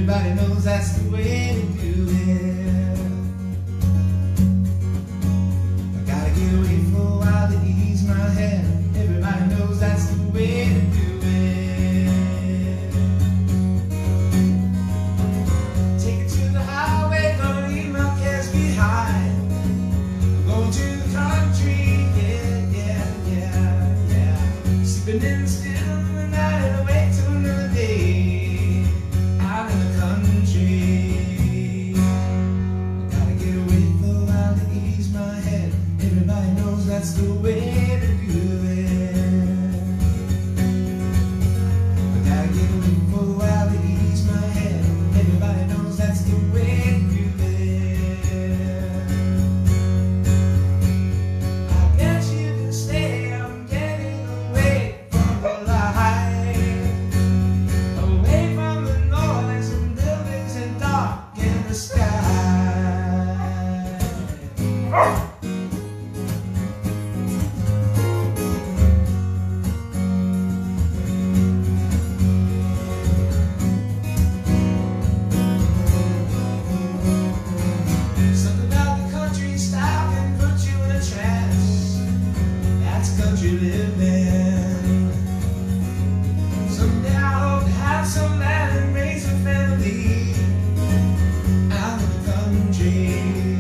Everybody knows that's the way to do it. I gotta get away for a while to ease my head. Everybody knows that's the way to do it. Take it to the highway, gonna leave my cares behind. Going to the country, yeah. Sleeping in the still of the night and awake till another day. Out in the country, I gotta get away for a while to ease my head. Everybody knows that's the way to do it. I gotta get away for a while to ease my head. Everybody knows that's the way to do it. I guess you can stay, I'm getting away from the light, away from the noise and buildings and dark in the sky. Something about the country style can put you in a trance. That's country living. Someday I hope to have some land and raise a family out in the country.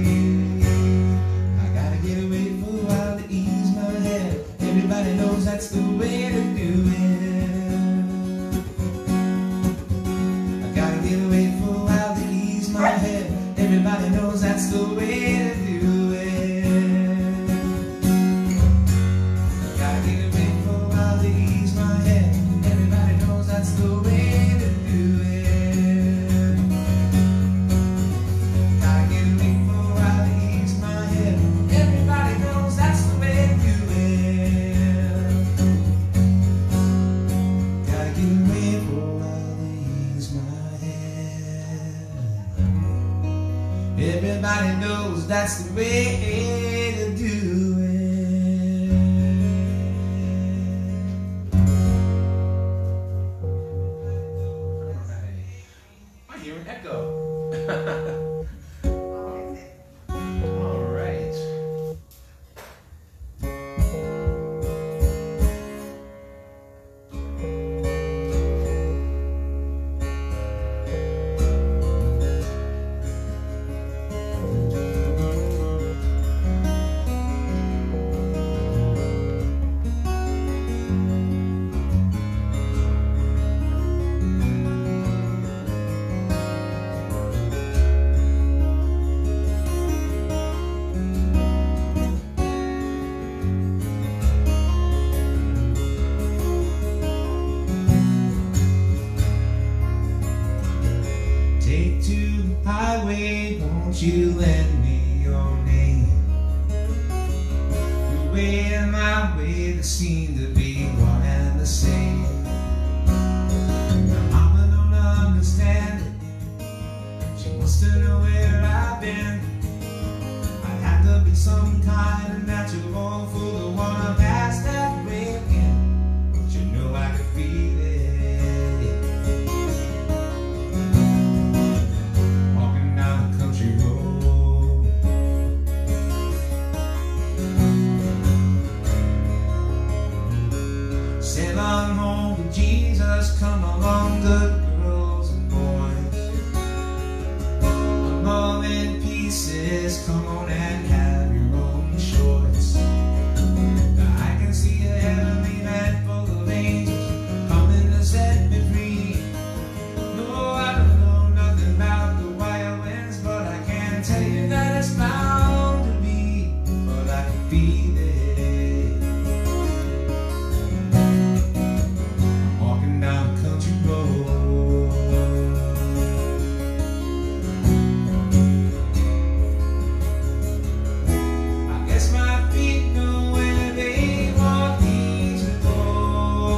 I gotta get away for a while to ease my head. Everybody knows that's the way to do it. I gotta get away for a while to ease my head. Everybody knows that's the way to do it. Gotta get away for a while to ease my head. Everybody knows that's the way to do it. Gotta get away for a while to ease my head. Everybody knows that's the way to do it. Gotta get away for a while to ease my head. Everybody knows that's the way to do it. I hear an echo. All right. Take to the highway, won't you lend me your name? Your way and my way, they seem to be one and the same. My mama don't understand it. She wants to know where I've been. I'd have to be some kind of natural for the one I passed that way again. But you know I can feel it. Walking down the country road, sail on home to Jesus, come along good girls and boys. I'm all in pieces, come on and have your own choice. Now I can see a heavenly land full of angels coming to set me free. No, I don't know nothing about the wild winds, but I can tell you that it's bound to be. But I can feel it. I'm walking down the country road. I guess my feet know where they want me to go.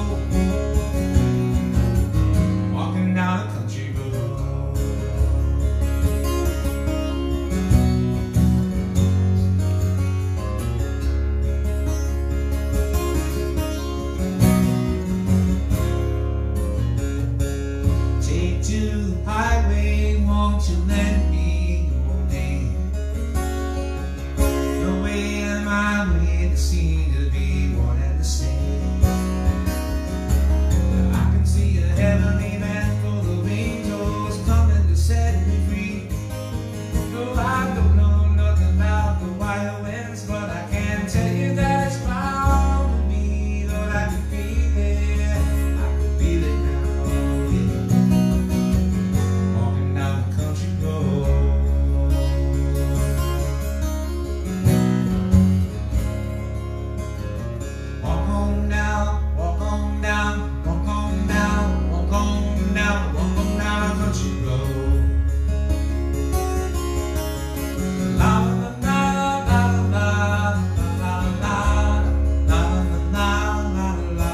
Walking down the country road. Take to the highway, won't you lend me your name? The way and my way that seem to be one and the same. I can see a heavenly man full of angels coming to set me free. No, I don't know nothing about the wild winds, but I can tell you that it's bound to be. Lord, I can feel it, I can feel it now, yeah. Walking down the country road. Walk on down, walk on down, walk on down, walk on down, walk on down the country road. La la la la la la la la la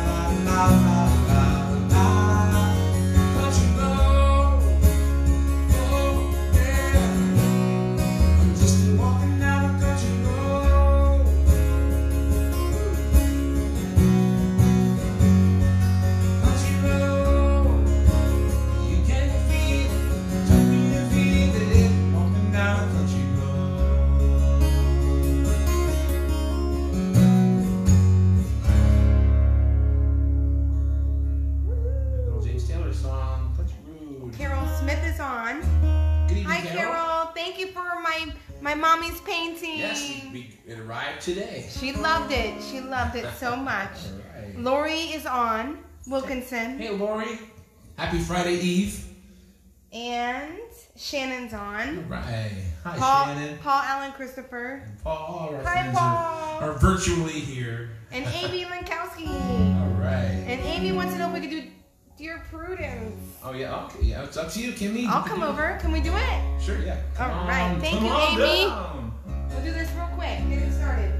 la. Country road, oh yeah. I'm just walking down the country road. Country road, you can feel it, tell me to feel it. Walking down the country road. Little James Taylor song, Country Road. Carol Smith is on. Good evening, Hi, Carol. Thank you for my mommy's painting. Yes, it arrived today. She loved it. She loved it so much. All right. Lori is on. Wilkinson. Hey, Lori. Happy Friday Eve. And Shannon's All on. right. Hi, Paul, Shannon. Paul Allen Christopher. And Paul, our Hi, friends Paul. are virtually here. And Amy Lankowski. All right. And Amy wants to know if we could do Dear Prudence. Oh, yeah. Okay. Yeah, it's up to you, Kimmy. I'll You can come do it. over. Can we do it? Sure, yeah. All right. Thank Come you, on Amy. down. We'll do this real quick. Get it started.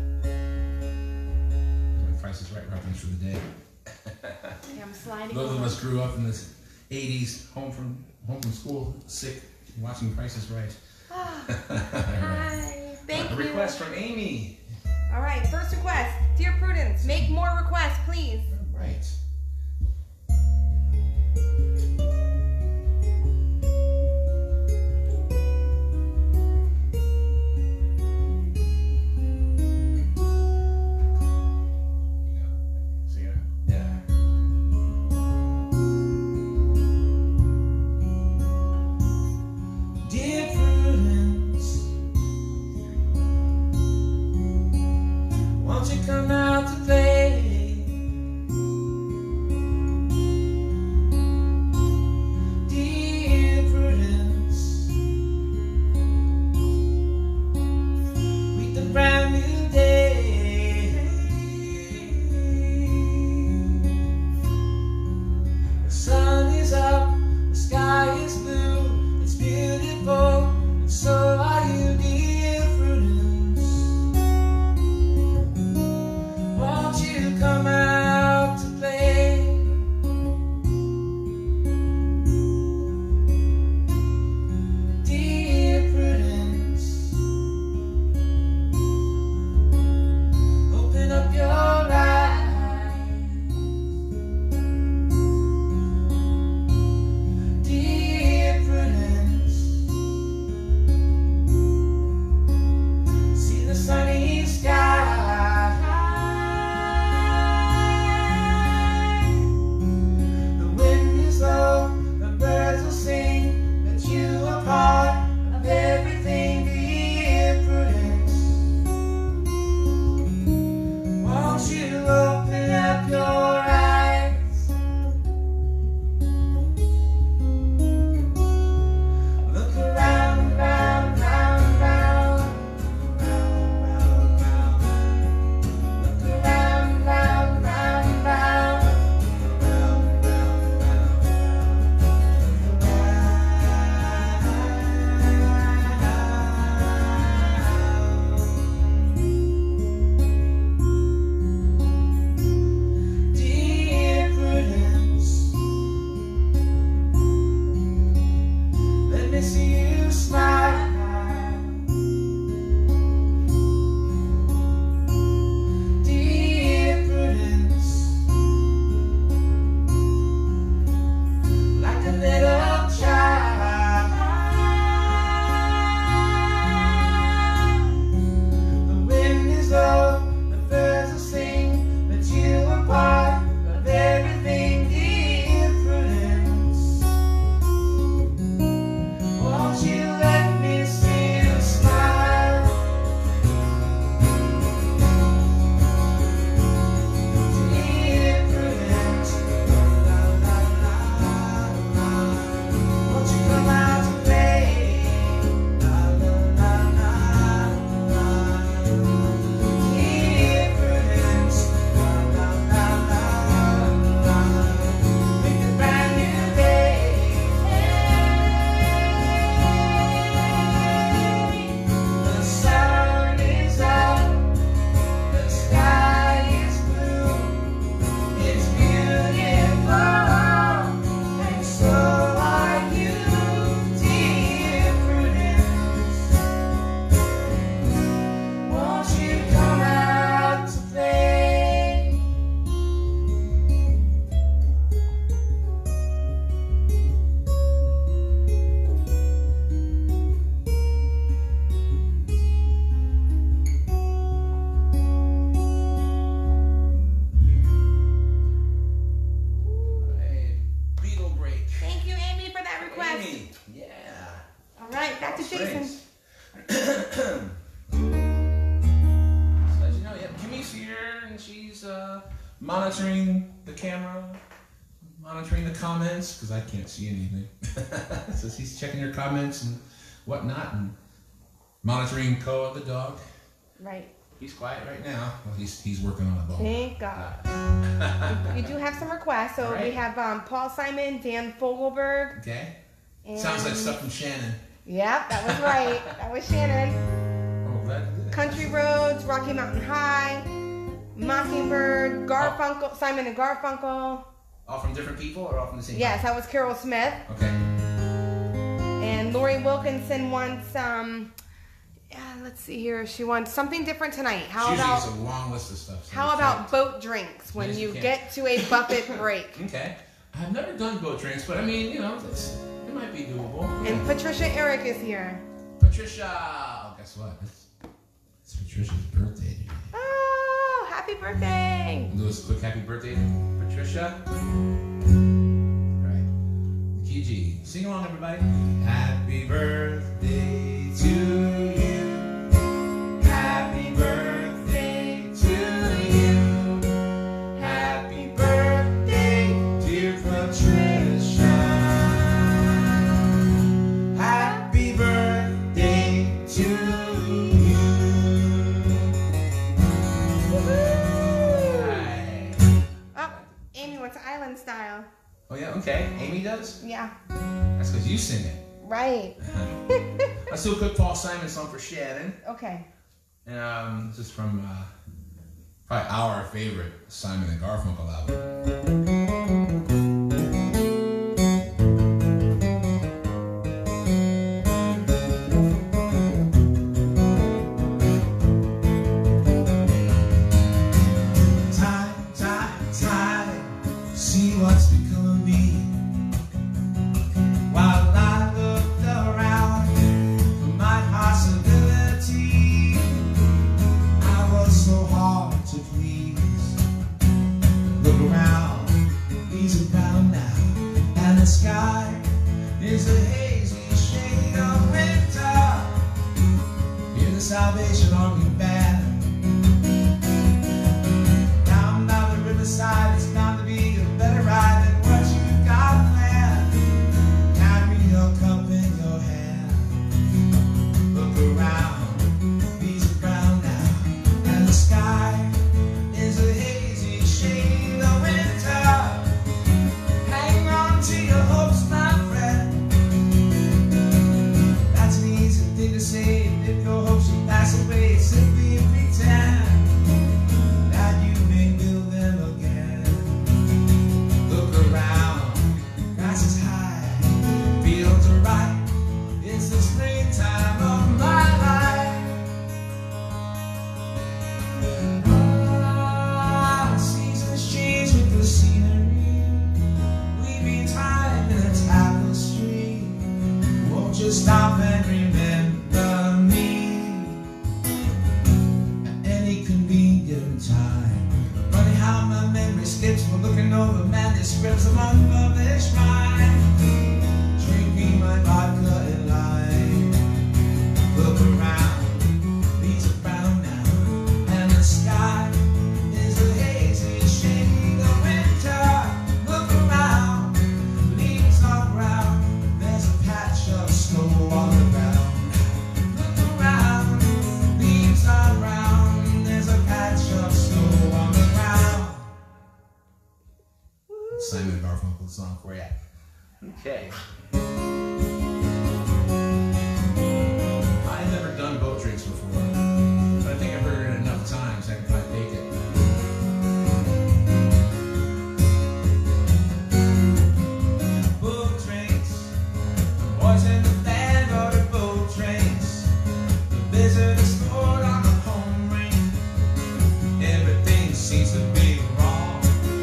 Price is Right reference for the day. Yeah, I'm sliding Those of over. us grew up in the 80s, home from school, sick, watching Price is Right. Ah, All right. hi. Thank A you. request from Amy. All right, first request. Dear Prudence, make more requests, please. All right. Yeah. Dear Prudence, won't you come out to play? request. Amy. Yeah. All right, back to Jason. So as you know, yeah, Kimmy's here and she's monitoring the camera, monitoring the comments because I can't see anything. So she's checking her comments and whatnot and monitoring Koa the dog. Right. He's quiet right now. Well, he's working on a bone. Thank God. We do have some requests. So we have Paul Simon, Dan Fogelberg. Okay. And Sounds like stuff from Shannon. Yep, that was right. That was Shannon. Oh, that's good. Country Roads, Rocky Mountain High, Mockingbird, Garfunkel, Simon and Garfunkel. All from different people or all from the same? Yes, that was Carol Smith. Okay. And Lori Wilkinson wants let's see here. She wants something different tonight. How about a long list of stuff. So how about boat drinks when you get to a buffet break? Okay. I've never done boat drinks, but I mean, you know, it might be doable. And Patricia Eric is here. Patricia. Oh, guess what? It's Patricia's birthday today. Oh, happy birthday! We'll do a quick happy birthday to Patricia. All right. Key G. Sing along, everybody. Happy birthday to you. Happy birthday to you. Happy birthday, dear Patricia. Happy birthday to you. Right. Oh, Amy wants Island Style. Oh yeah, okay. Amy does? Yeah. That's because you sing it. Right. Let's do a quick Paul Simon song for Shannon. Okay. And this is from probably our favorite Simon and Garfunkel album. Time, see what's become of me. While I looked around for my possibility, I was so hard to please. Look around, leaves are brown now, and the sky is a hazy shade of winter. Hear the Salvation Army band. Down by the riverside, it's bound to be a better ride than what you got planned. Carry your cup in your hand. Look around, leaves are brown now, and the sky is a hazy shade of winter. Hang on to your hopes, my friend. That's an easy thing to say. If your hopes should pass away, simply pretend that you may build them again. Look around, grass is high, fields are ripe. It's the springtime of my life. Seasons change with the scenery. Weaving time in a tapestry. Won't you stop and remember me at any convenient time? Funny how my memory skips for looking over manuscripts of unpublished rhyme. Drinking my vodka and lime. Look around, leaves are brown now, and the sky is a hazy shade of winter. Look around, leaves are brown, there's a patch of snow on the ground. Look around, leaves are brown, there's a patch of snow on the ground. Simon Garfunkel song for you. Okay. I've never done boat drinks before, but I think I've heard it enough times I can probably make it. Boat drinks, the boys in the band ordered boat drinks. The visitors stored on the home ring. Everything seems to be wrong.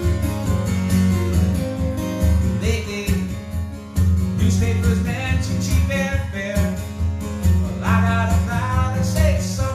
Lately, newspapers mention cheap airfare. Well, I got a vow to say so.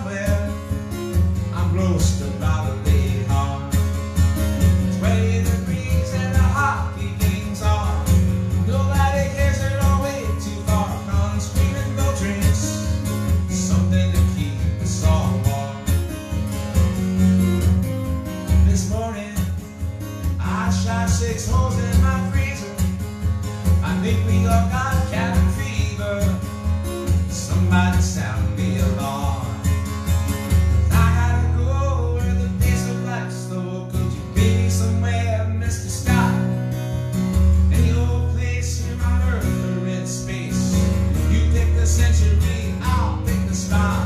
think we all got cabin fever. Somebody sound me alarm. I gotta go where the pace of life's slow. Could you be somewhere, Mr. Scott? Any old place here on earth or in space. You pick the century, I'll pick the spot.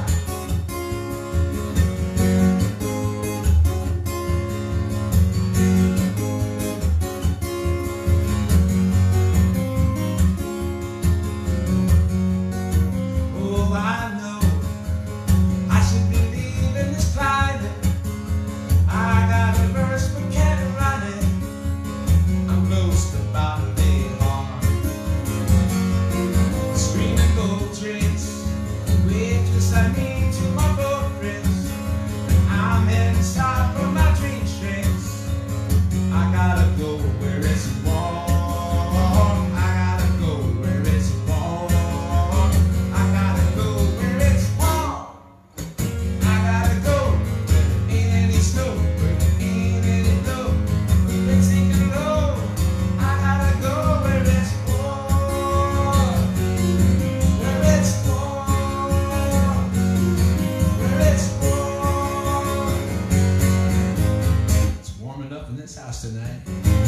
Tonight.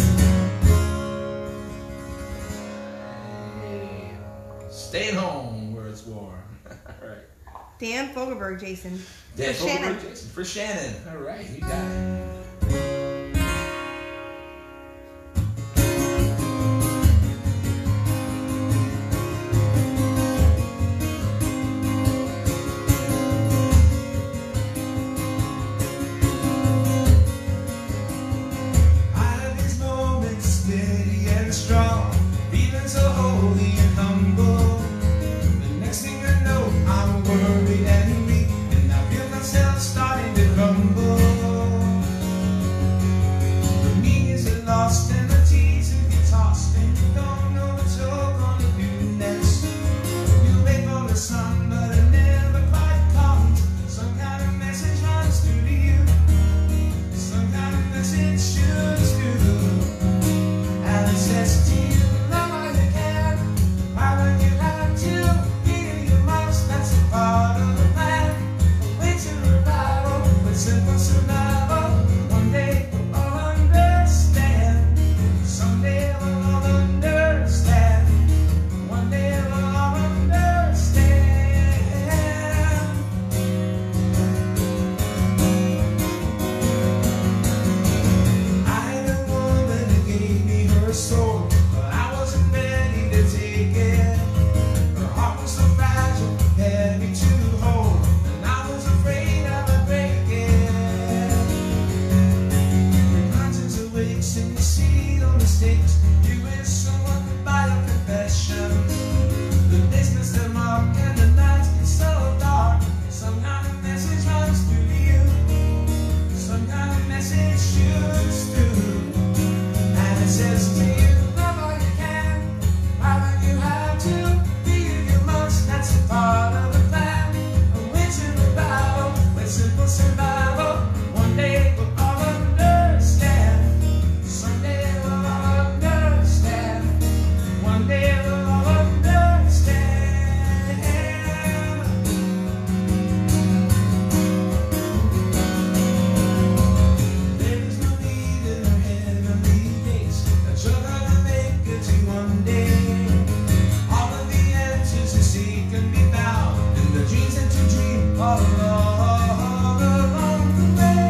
Staying home where it's warm. All right. Dan Fogelberg, Jason. Dan For Fogelberg, Shannon. Jason. For Shannon. All right, you got it. Strong, feeling so holy and humble. The next thing I know, I'm worried and weak, and I feel myself starting to crumble. The meanings are lost and the tears will get tossed, and you don't know what you're gonna do next. You wait for the sun, but it never quite comes. Some kind of message runs through to you. Some kind of message shoots through. And it says to you, love all you can. Why would you have to hear you most? That's a part of the plan. Way to revival, with simple survival. One day we'll all understand. Someday we'll all understand. One day we'll all understand. I had a woman who gave me her soul, but I wasn't ready to take it. Her heart was so fragile, heavy to hold, and I was afraid I would break it. Your conscience awakes and you see the mistakes. You wish someone could buy your confessions. The days miss their mark and the nights get so dark. Some kind of message runs through to you. Some kind of message shoots through. And it says to you, love all you can. Why would you have to feel you must? That's a part of the plan. A winter revival, with simple survival. One day we'll all understand. Someday we'll all understand. One day we'll all understand. There is no need in our heavenly days that you're gonna make it to one day. All of the answers you seek can be found in the dreams that you dream all along the way.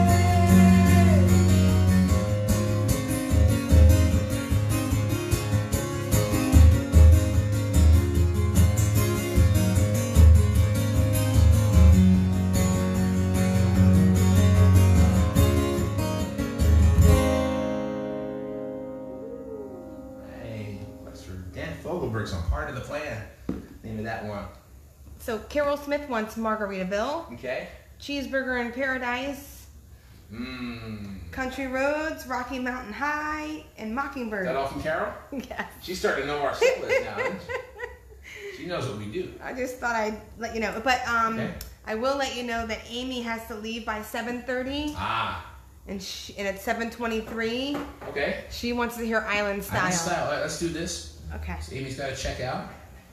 Hey, that's for Dan Fogelberg's on Part of the Plan. Name of that one. So Carol Smith wants Margaritaville, Okay. Cheeseburger in Paradise, Country Roads, Rocky Mountain High, and Mockingbird. Is that all from Carol? Yes. She's starting to know our set list now, isn't she? She knows what we do. I just thought I'd let you know. But Okay. I will let you know that Amy has to leave by 7:30. Ah. And it's 7:23. Okay. She wants to hear Island Style. Island Style. All right, let's do this. Okay. So Amy's got to check out.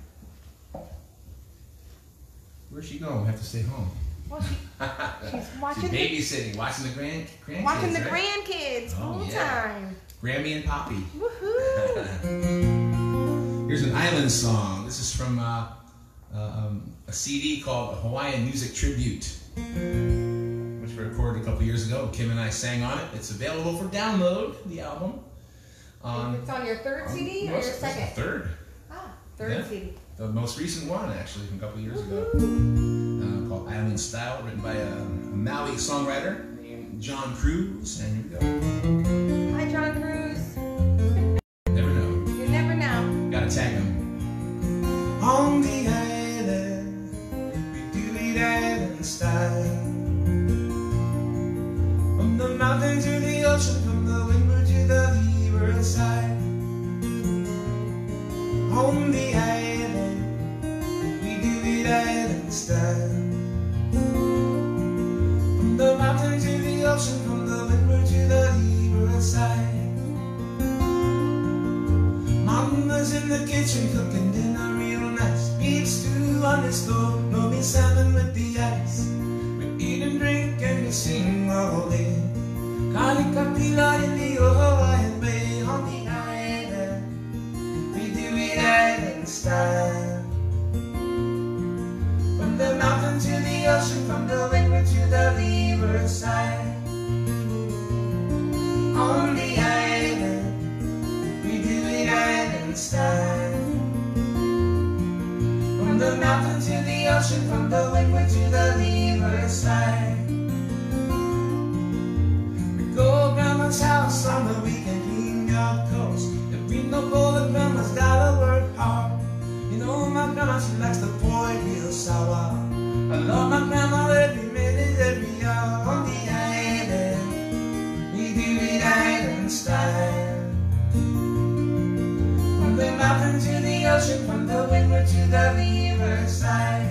Where's she going? We have to stay home. Well, she's watching. She's babysitting, watching the grandkids. Watching the right? grandkids full yeah. time. Grammy and Poppy. Woohoo! Here's an island song. This is from a CD called Hawaiian Music Tribute, which we recorded a couple years ago. Kim and I sang on it. It's available for download, the album. It's on your third CD or your second? It's the third. Ah, third CD. The most recent one, actually, from a couple years ago, called Island Style, written by a Maui songwriter named John Cruz. And here we go. Hi, John Cruz. Never know. You never know. Gotta tag him. On the island, we do it island style. From the mountain to the ocean, from the windward to the leeward side. On the island, we do it island style. From the mountain to the ocean, from the windward to the leeward side. Mama's in the kitchen cooking dinner real nice. Beef stew on the stove, no meat salmon with the ice. We eat and drink and we sing all day. Kalikapila in the Hawaiian Bay. On the island, we do it island style. From the mountain to the ocean, from the windward to the leeward side. On the island, we do it island style. From the mountain to the ocean, from the windward to the leeward side. We go to Grandma's house on the weekend, clean your clothes. If we no go, the Grandma's gotta work hard. You know my Grandma, she likes the boy real sour. I love my Grandma every minute, every hour. On the island, we do it island style. From the mountain to the ocean, from the windward to the leeward side.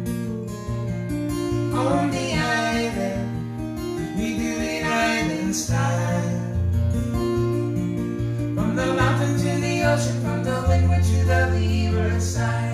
On the island, we do it island style. From the mountain to the ocean, from the windward to the leeward side.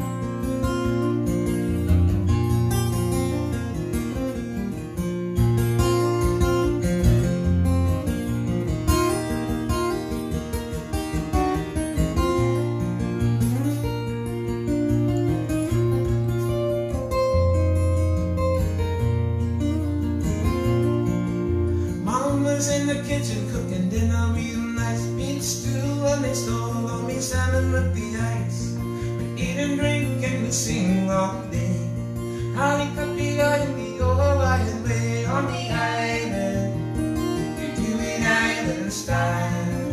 In the kitchen cooking dinner real nice. Beef stew on the stove, on me salmon with the ice. We eat and drink and we sing all day. Kalikapila in the Hawaiian Bay. On the island, we do it island style.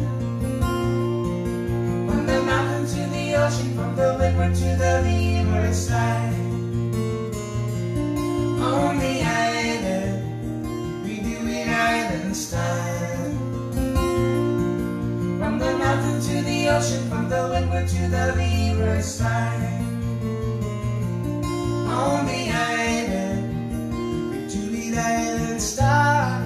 From the mountain to the ocean, from the windward to the leeward side. On the island, we do it island style. From the mountain to the ocean, from the windward to the leeward side. On the island, we do it island style.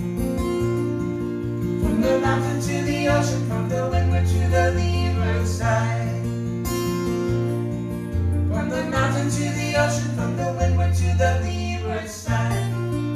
From the mountain to the ocean, from the windward to the leeward side. From the mountain to the ocean, from the windward to the leeward side.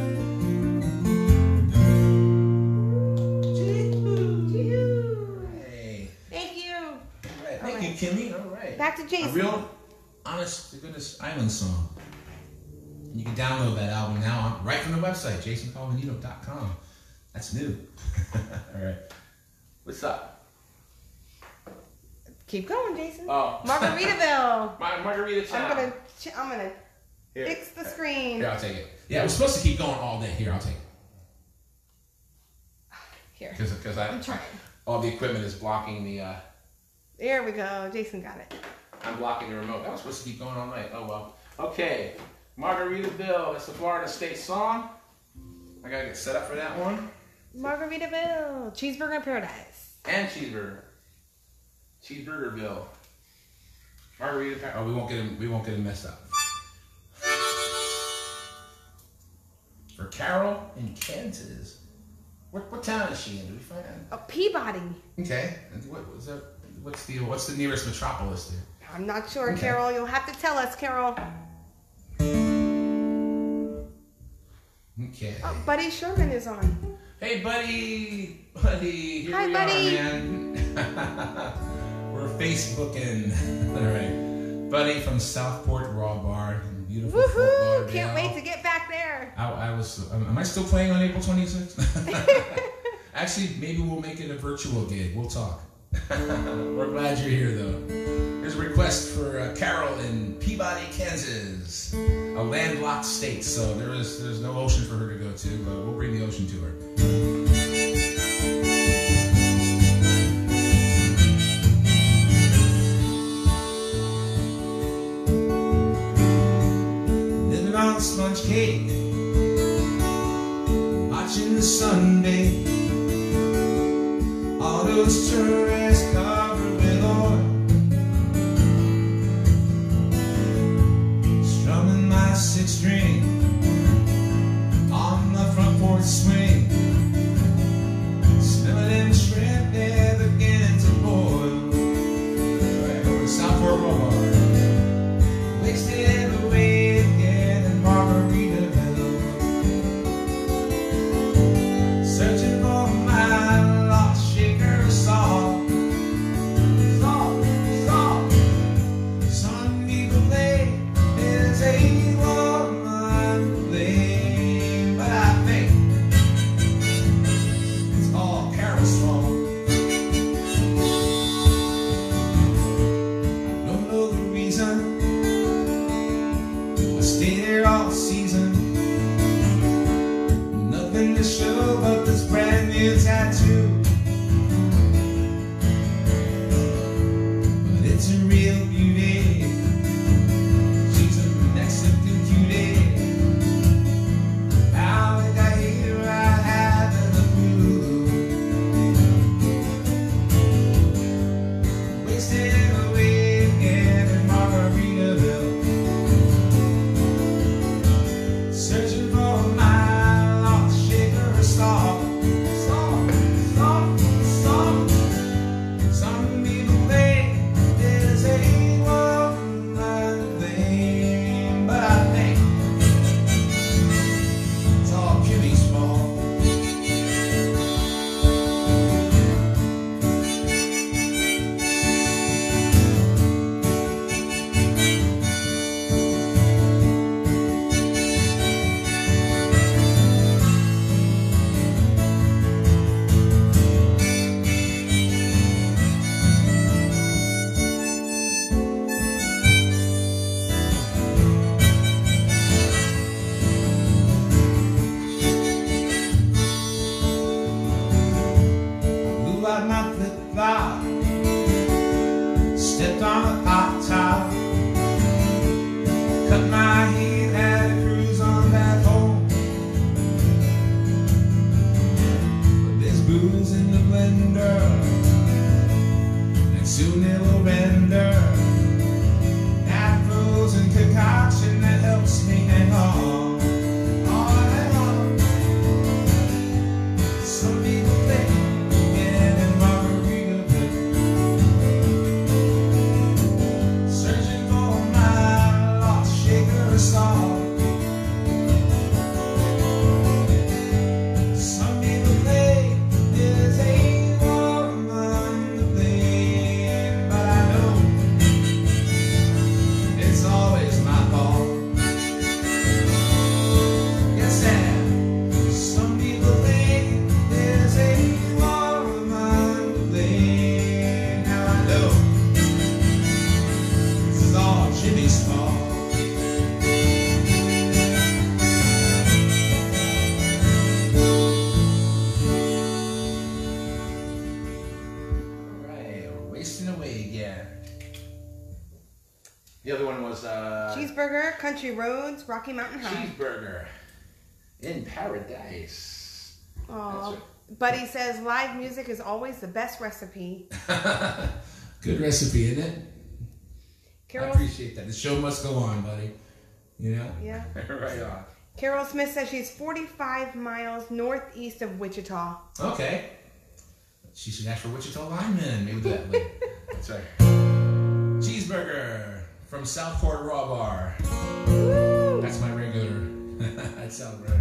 Thank you, Kimmy. All right. Back to Jason. A real, honest to goodness island song. You can download that album now right from the website, jasoncolmanito.com. That's new. All right. What's up? Keep going, Jason. Oh. Margaritaville. Margarita Chow. I'm gonna fix the screen. Here, I'll take it. Yeah, we're supposed to keep going all day. Here, I'll take it. Here. Because I'm trying. All the equipment is blocking the. There we go. Jason got it. I'm blocking the remote. That was supposed to keep going all night. Oh well. Okay. Margaritaville. That's the Florida State song. I gotta get set up for that one. Margaritaville. Cheeseburger in Paradise. And cheeseburger. Cheeseburgerville. Margarita. Oh, we won't get him messed up. For Carol in Kansas. What town is she in? Do we find out? Peabody. Okay. And what's the nearest metropolis there? I'm not sure, Okay. Carol. You'll have to tell us, Carol. Okay. Oh, Buddy Sherman is on. Hey, buddy. Here Hi, we buddy. are, man. We're Facebooking. All right. Buddy from Southport Raw Bar in beautiful Fort Woohoo! Lauderdale. Can't wait to get back there. I was. Am I still playing on April 26th? Actually, maybe we'll make it a virtual gig. We'll talk. We're glad you're here, though. There's a request for Carol in Peabody, Kansas, a landlocked state. So there's no ocean for her to go to, but we'll bring the ocean to her. Living on sponge cake, watching the sun bathe. All those tourists covered with oil, strumming my sixth string on the front porch swing. Smelling them shrimp, they're beginning to boil. Right over to Southport Road, wasted away again in Margaritaville, searching for my lost shaker of salt. Salt, salt. Some people say there's a woman to blame, but I think it's all Carol's fault. I don't know the reason I stay there all season. Nothing to show but this brand new tattoo. But it's a real beauty. She's a Mexican cutie. How did I hear I haven't a clue? Wasted away again in Margaritaville, searching for my lost shaker of salt. Salt, salt, salt. Some people think there's a woman thing, but I think it's all Kimmy's fault. Blew out my flip-flop, stepped on a hot top, cut my hair, had a cruise on back home. But there's booze in the blender, and soon it will render that frozen concoction that helps me hang on. Hang on. Some people think again in Margaritaville, searching for my lost shaker of salt. Some people think there's a woman to blame, but I know it's always my fault. Yes, and some people think there's a woman to blame. Now I know this is all Jimmy's fault. Alright, we're wasting away again. The other one was Cheeseburger, Country Roads, Rocky Mountain High. Cheeseburger in Paradise. Oh, Buddy says live music is always the best recipe. Good recipe, isn't it? I Carol, appreciate that. The show must go on, buddy. You know? yeah. Right on. Carol Smith says she's 45 miles northeast of Wichita. Okay. She should ask for Wichita lineman. Maybe that way. That's right. Cheeseburger from Southport Raw Bar. Woo! That's my regular. That sounds right.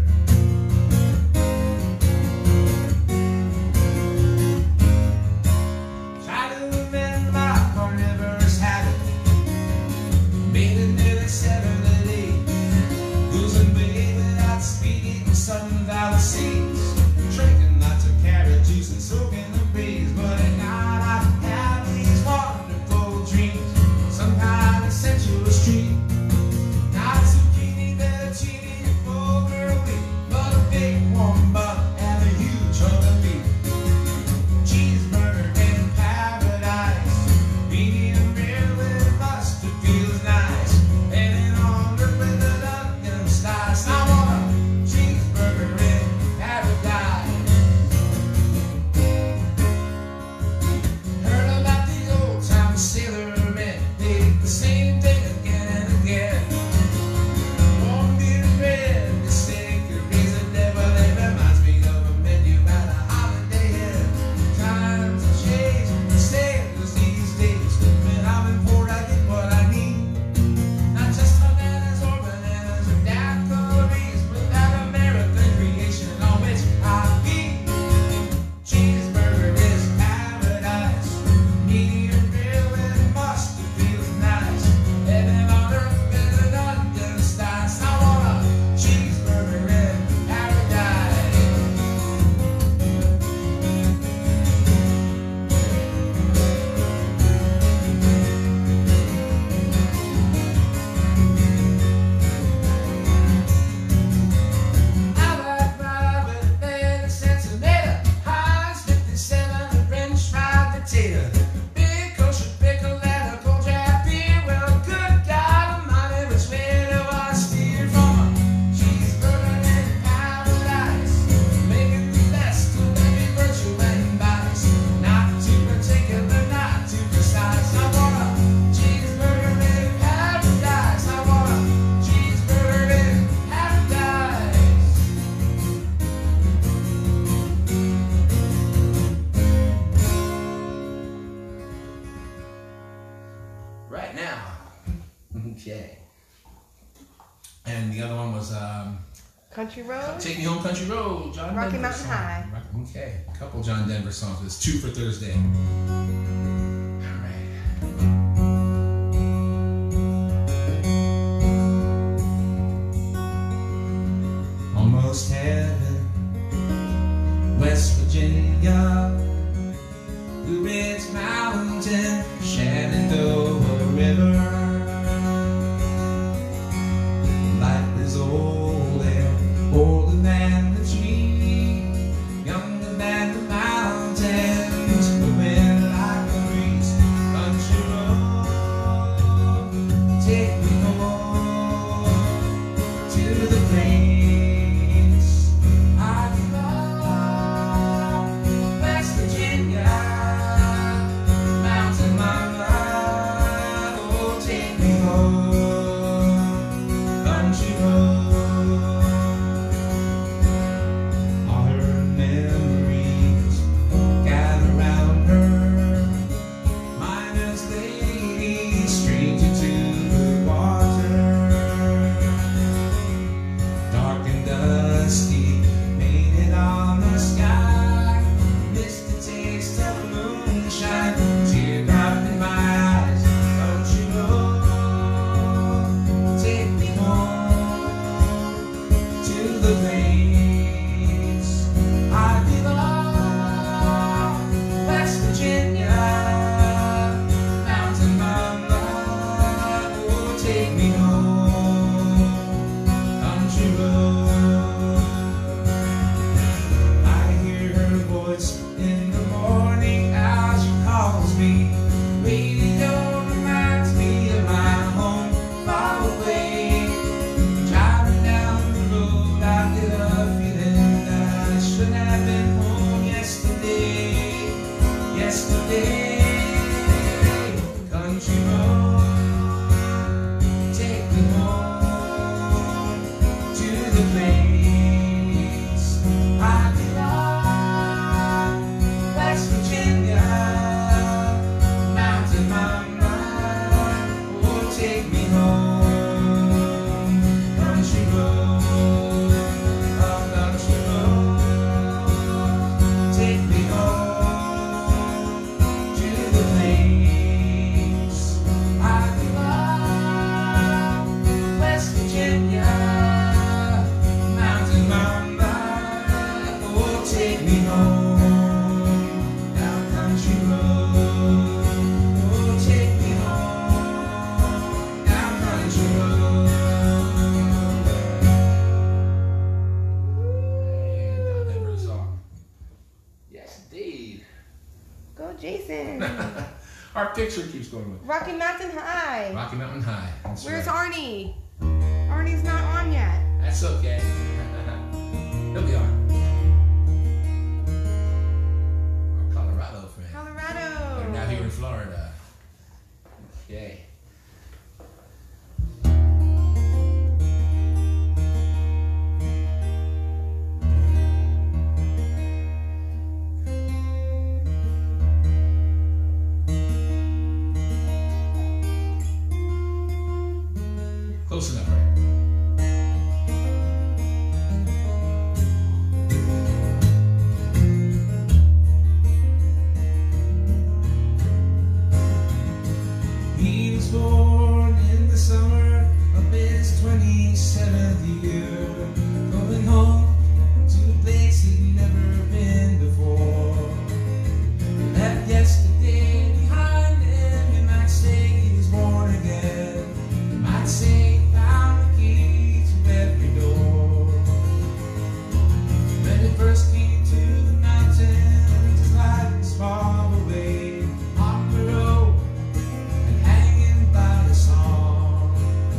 Try to remember my carnivorous habit. Made it nearly 7 losing weight without speeding some valley seas. Drinking lots of carrot juice and soaking the breeze. But at night I have these wonderful dreams. Some kind of sensuous dream. Not zucchini, fettuccine, and over a week. But a big warm bun and a huge hunk of meat. Cheeseburger in paradise. Medium rare with mustard feels nice. And an omelet with a Dunkin' slice. I want a cheeseburger in paradise. Heard about the old time sailor men. They eat the same thing again and again. Warm beer and bread, the steak, the raisin devil. It reminds me of a menu at a holiday inn. Times have changed, the sailors these days. When I'm in port, I get what I need. Not just bananas or bananas or daiquiris, but that American creation on which I feed. Cheeseburger is paradise. Medium rare with mustard feels nice. Heaven on earth with a Dunkin' slice. I want a cheeseburger in paradise. I like fried with lettuce and tomato. Heinz 57 and French fried potato. Big kosher pickle and a cold draft beer. Well, good God Almighty, which way do I steer from a cheeseburger in paradise? Make it the best of every virtue and vice. Not too particular, not too precise. I want a cheeseburger in paradise. I want a cheeseburger in paradise. Right now. Okay. And the other one was Country Road. Take Me Home Country Road, John Rocky Denver Mountain song. High. Okay, a couple John Denver songs. It's 2 for Thursday. All right. Almost heaven, West Virginia, Blue Ridge Mountain, Shenandoah River. Life is old and older than the tree, younger than the mountains, moving like a picture keeps going with. Rocky Mountain High. Rocky Mountain High. That's Where's right. Arnie? Arnie's not on yet. That's okay. He'll be on. Our Colorado friend. Colorado. And now here in Florida. Okay. Close enough, right? He was born in the summer of his 27th year, going home to a place he'd never been before. He left yesterday behind him. You might say he was born again. You might say he found the key to every door. When he first came to the mountains, his life was far away on the road, hanging by the song.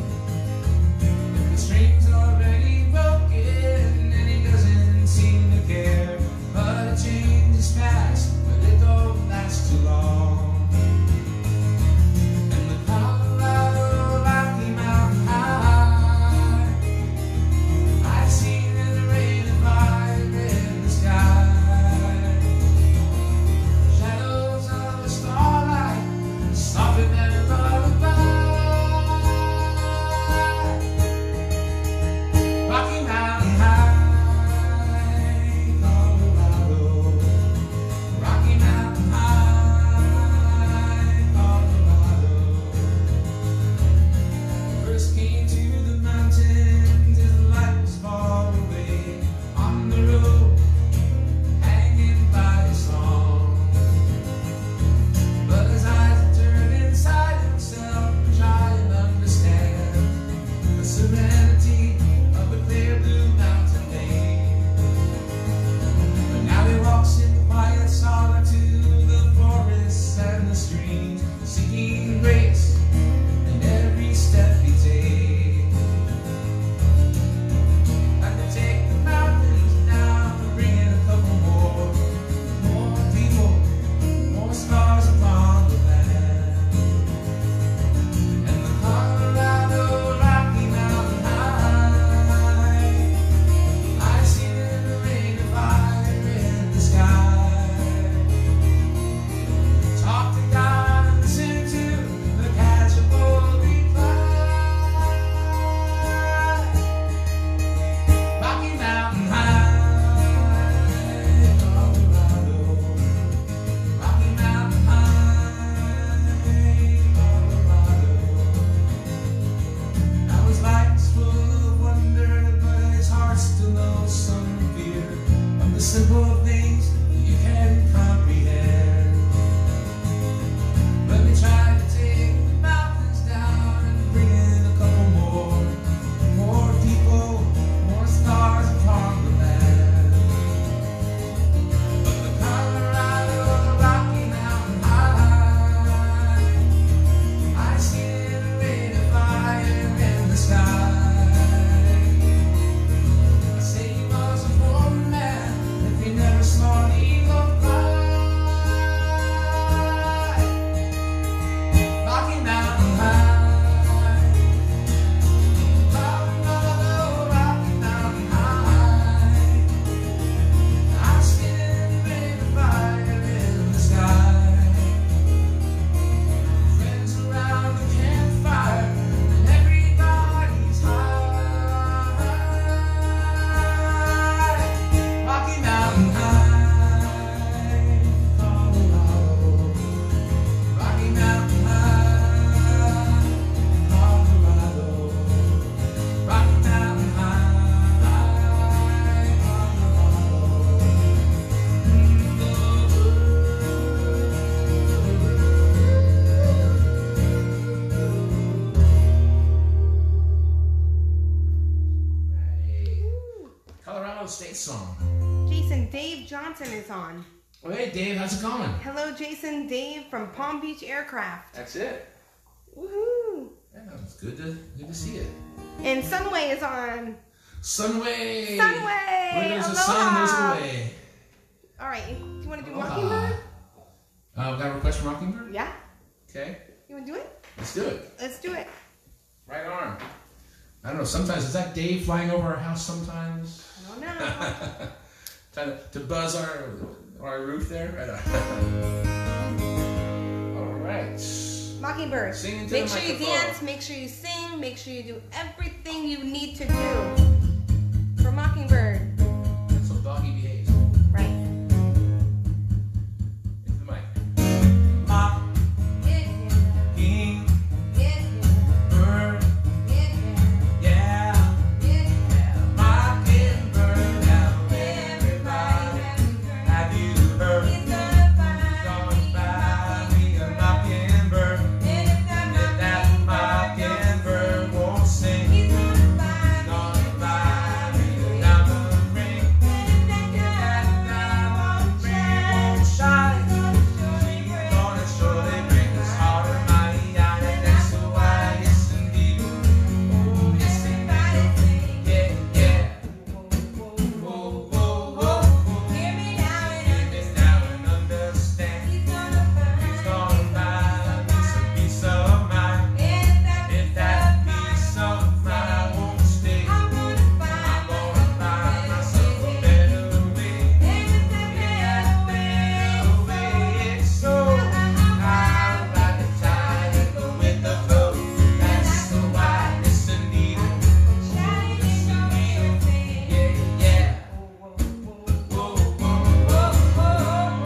If the string's already broken and he doesn't seem to care, but a change is past, but it don't last too long. And the Colorado Rocky Mountain High, I've seen in the rain and fire in the sky, shadows of the starlight soften and lullaby. Rocky Mountain High, Colorado. Rocky Mountain High, Colorado. First came to the mountains, his life was far away on the road, hanging by a song. But his eyes turn inside himself and try and understand the serenity of a clear blue mountain lake. But now he walks in quiet solitude, the forests and the streams, seeking grace in every step he takes. I could take the mountains down and bring in a couple more people, more stars upon the land. And the Colorado Rocky Mountain High, I see it in the rain and fire in the sky. Talk to God and listen to the casual reply. Rocky Mountain High, Colorado. Rocky Mountain High, Colorado. Now his life's full of wonder, but his heart still knows some fear of the simple things you can't comprehend. Let me try to take the mountains down and bring in a couple more people, more stars upon the land. But the Colorado Rocky Mountain High, I see it in the rain and fire in the sky. I say he was a poor man if he never saw an eagle fly. Rocky Mountain High, Colorado Rocky Mountain High, I see it in the rain and fire in the sky. Friends around the campfire and everybody's high. Rocky Mountain High, Colorado. Rocky Mountain High, Colorado. Rocky Mountain High, Colorado State song. Jason, Dave Johnson is on. Oh, hey, Dave, how's it going? Hello, Jason. Dave from Palm Beach Aircraft. That's it. Woohoo! Yeah, it's good to see it. And Sunway is on. Sunway! Sunway! Where there's a Aloha! sun, there's a way. All right, do you want to do Aloha. Mockingbird? We got a request for Mockingbird? Yeah. Okay, You want to do it? let's do it. Let's do it. Right arm. I don't know, sometimes, is that Dave flying over our house sometimes? I don't know. Trying to buzz our roof there? Right on. All right. Mockingbird. Sing into Make the sure you microphone. dance, make sure you sing, make sure you do everything you need to do for Mockingbird. That's so doggy behaves. Right. Into the mic. Mockingbird, yeah. Mockingbird, now everybody, have you heard? Gonna buy me a mockingbird. If that mockingbird won't sing, he's gonna buy me a diamond ring. If that diamond ring won't shine, she's gonna surely bring us all her money out, and that's why, yes indeed, oh yes indeed, yeah, yeah. Whoa, whoa, whoa, whoa. Hear me now and understand. He's gonna buy me some peace of mind. If that peace of mind won't stay, I'm gonna find myself a better way. So I'll ride the tide and go with the flow. That's the why, listen, needle. Yeah, yeah. Whoa, whoa, whoa, whoa.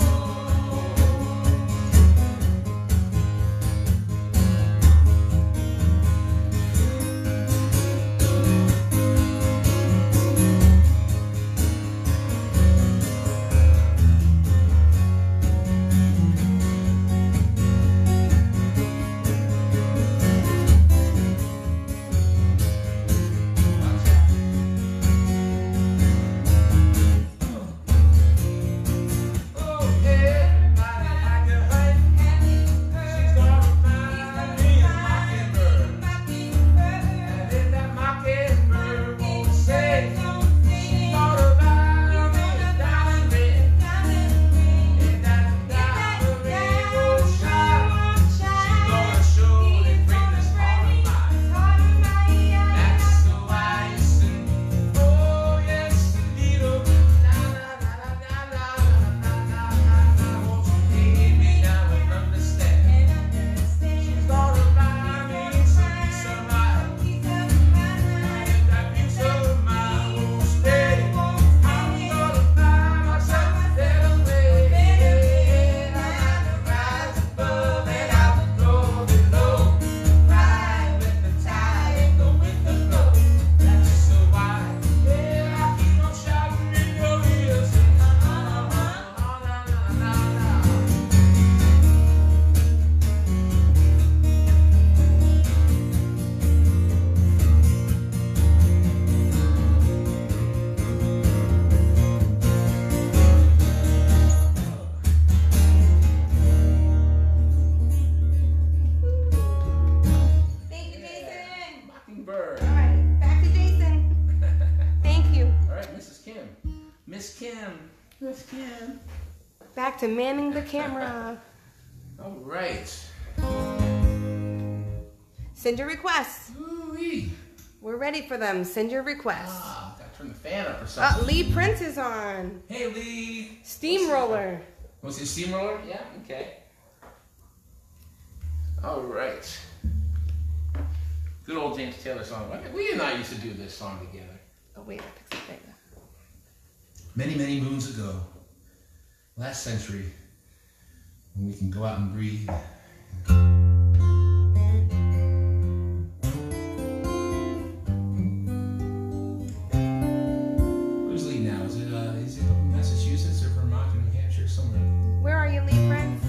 Oh, everybody like a hunt. She's gonna find me a mockingbird. And if that mockingbird won't say, she's gonna buy me a diamond ring. If that diamond ring won't shine, she's gonna surely bring us all of mine. That's the why you sing. Oh, yes, indeed. Oh, na na na na na na na na. Won't you hear me now and understand? She's gonna buy me some peace of mind. If that peace of mind won't stay, I'm gonna find myself a better way. I rise above and I will go below. Ride with the tide and go with the flow. That's so why, yeah, I keep on shouting in your ears. Na na na na na. Thank you, Jason. Mockingbird. All right, back to Jason. Thank you. All right, Mrs. Kim. Miss Kim. Miss Kim. Back to manning the camera. All right. Send your requests. Ooh-wee. We're ready for them. Send your requests. Ah, gotta turn the fan up or something. Lee Prince is on. Hey, Lee. Steamroller. Want to see a steamroller? Yeah, okay. All right. Good old James Taylor song. We and I used to do this song together. Oh, wait, I picked something. Many, many moons ago. Last century. When we can go out and breathe. Where's Lee now? Is it up in Massachusetts or Vermont or New Hampshire somewhere? Where are you, Lee Prince?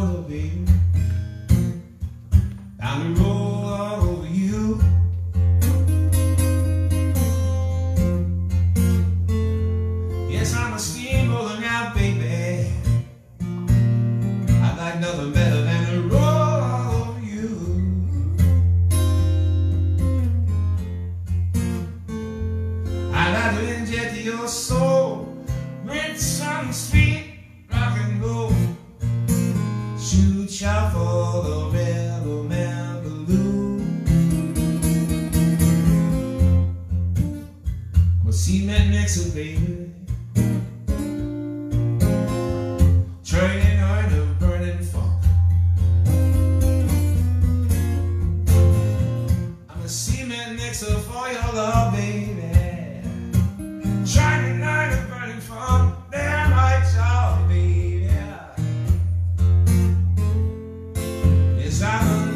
another, baby. Down the road all over you. Yes, I'm a steamroller now, baby. I like nothing better than to roll all over you. I like to inject your soul with some sweet rock and roll. Shoot shot for the rebel man balloon. I'm a cement mixer, baby. Trading on a burning funk. I'm a cement mixer for your love, baby. Shining on a burning funk. Damn right, y'all, baby. Yes, I'm a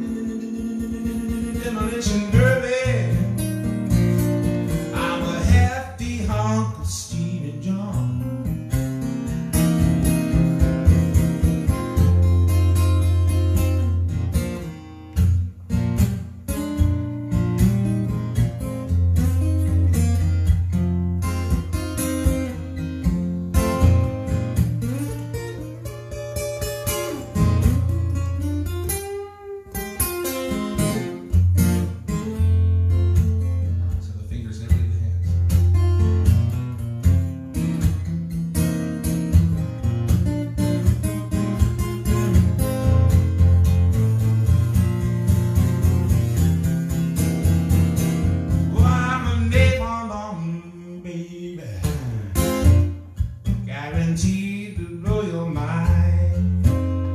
demolition derby. I'm a hefty hunk of Steve and John. Guaranteed to blow your mind.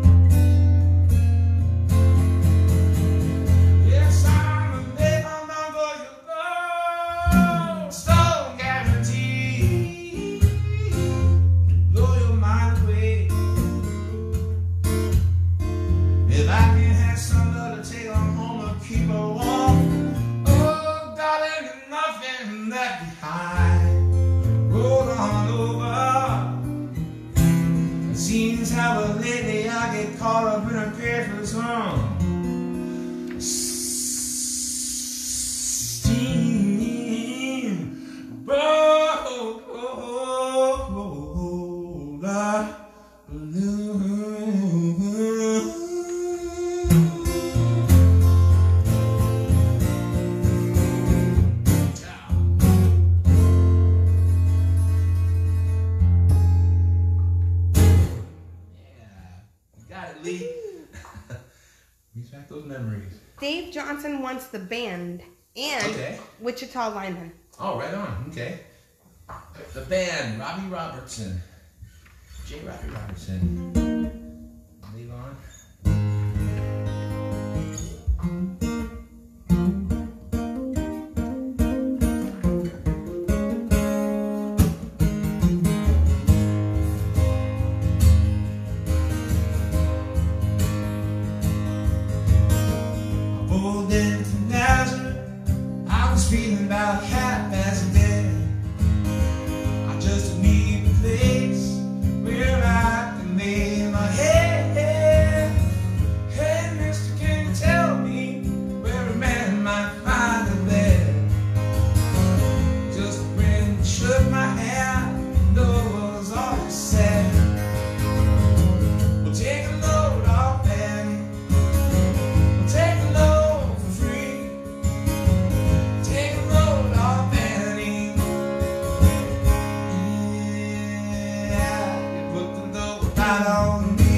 Yes, I'm a napalm bomb for your love. Stone guaranteed to blow your mind away. If I can have some love to take on home and keep her warm, oh darling, there's nothing left behind. Roll on over. Seems how lately I get caught up in a Christmas song. Steam, Lee. Brings back those memories. Dave Johnson wants the band and Wichita Lineman. Oh, right on. Okay. The band, Robbie Robertson. J. Robbie Robertson. Leave on. Feeling about half as dead. I just need a place where I can lay my head. Hey, mister, can you tell me where a man might find a bed? Just when you shook my hand, no was all you said. We'll take a load off, Annie. We'll take a load for free. On me.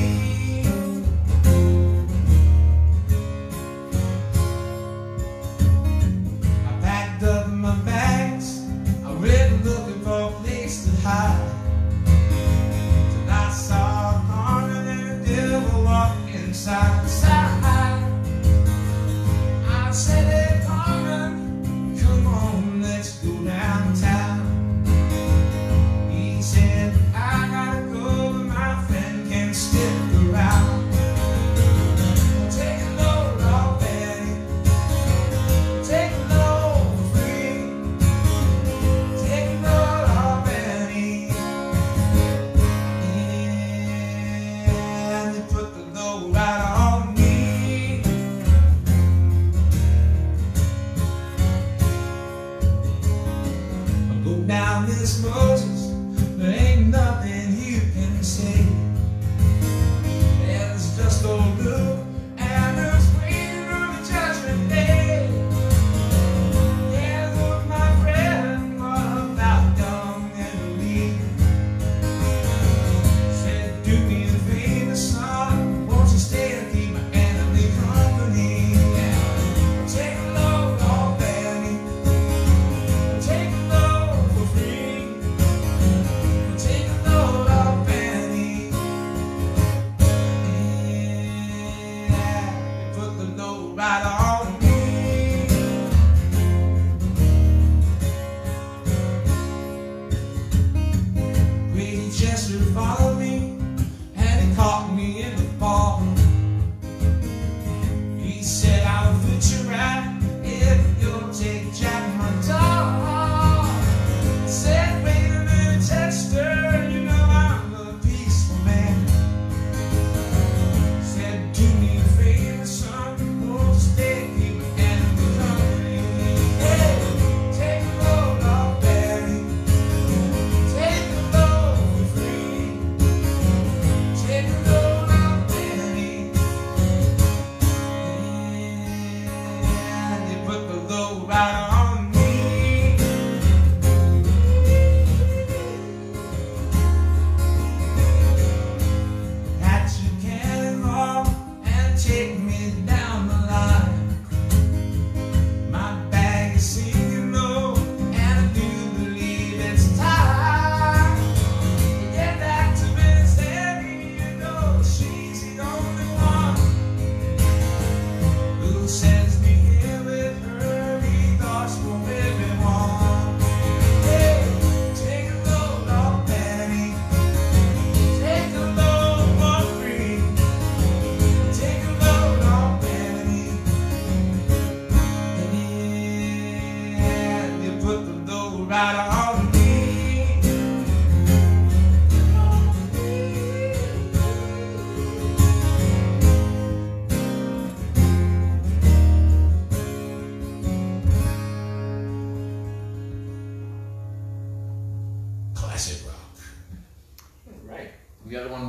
I packed up my bags. I'm really looking for a place to hide. Till I saw a corner and a devil walking side to side. I said, hey, Carmen, come on, let's go downtown. He said, I gotta go, but my friend can stick around. Take a load off, Annie. Take a load for free. Take a load off, Annie. And they put the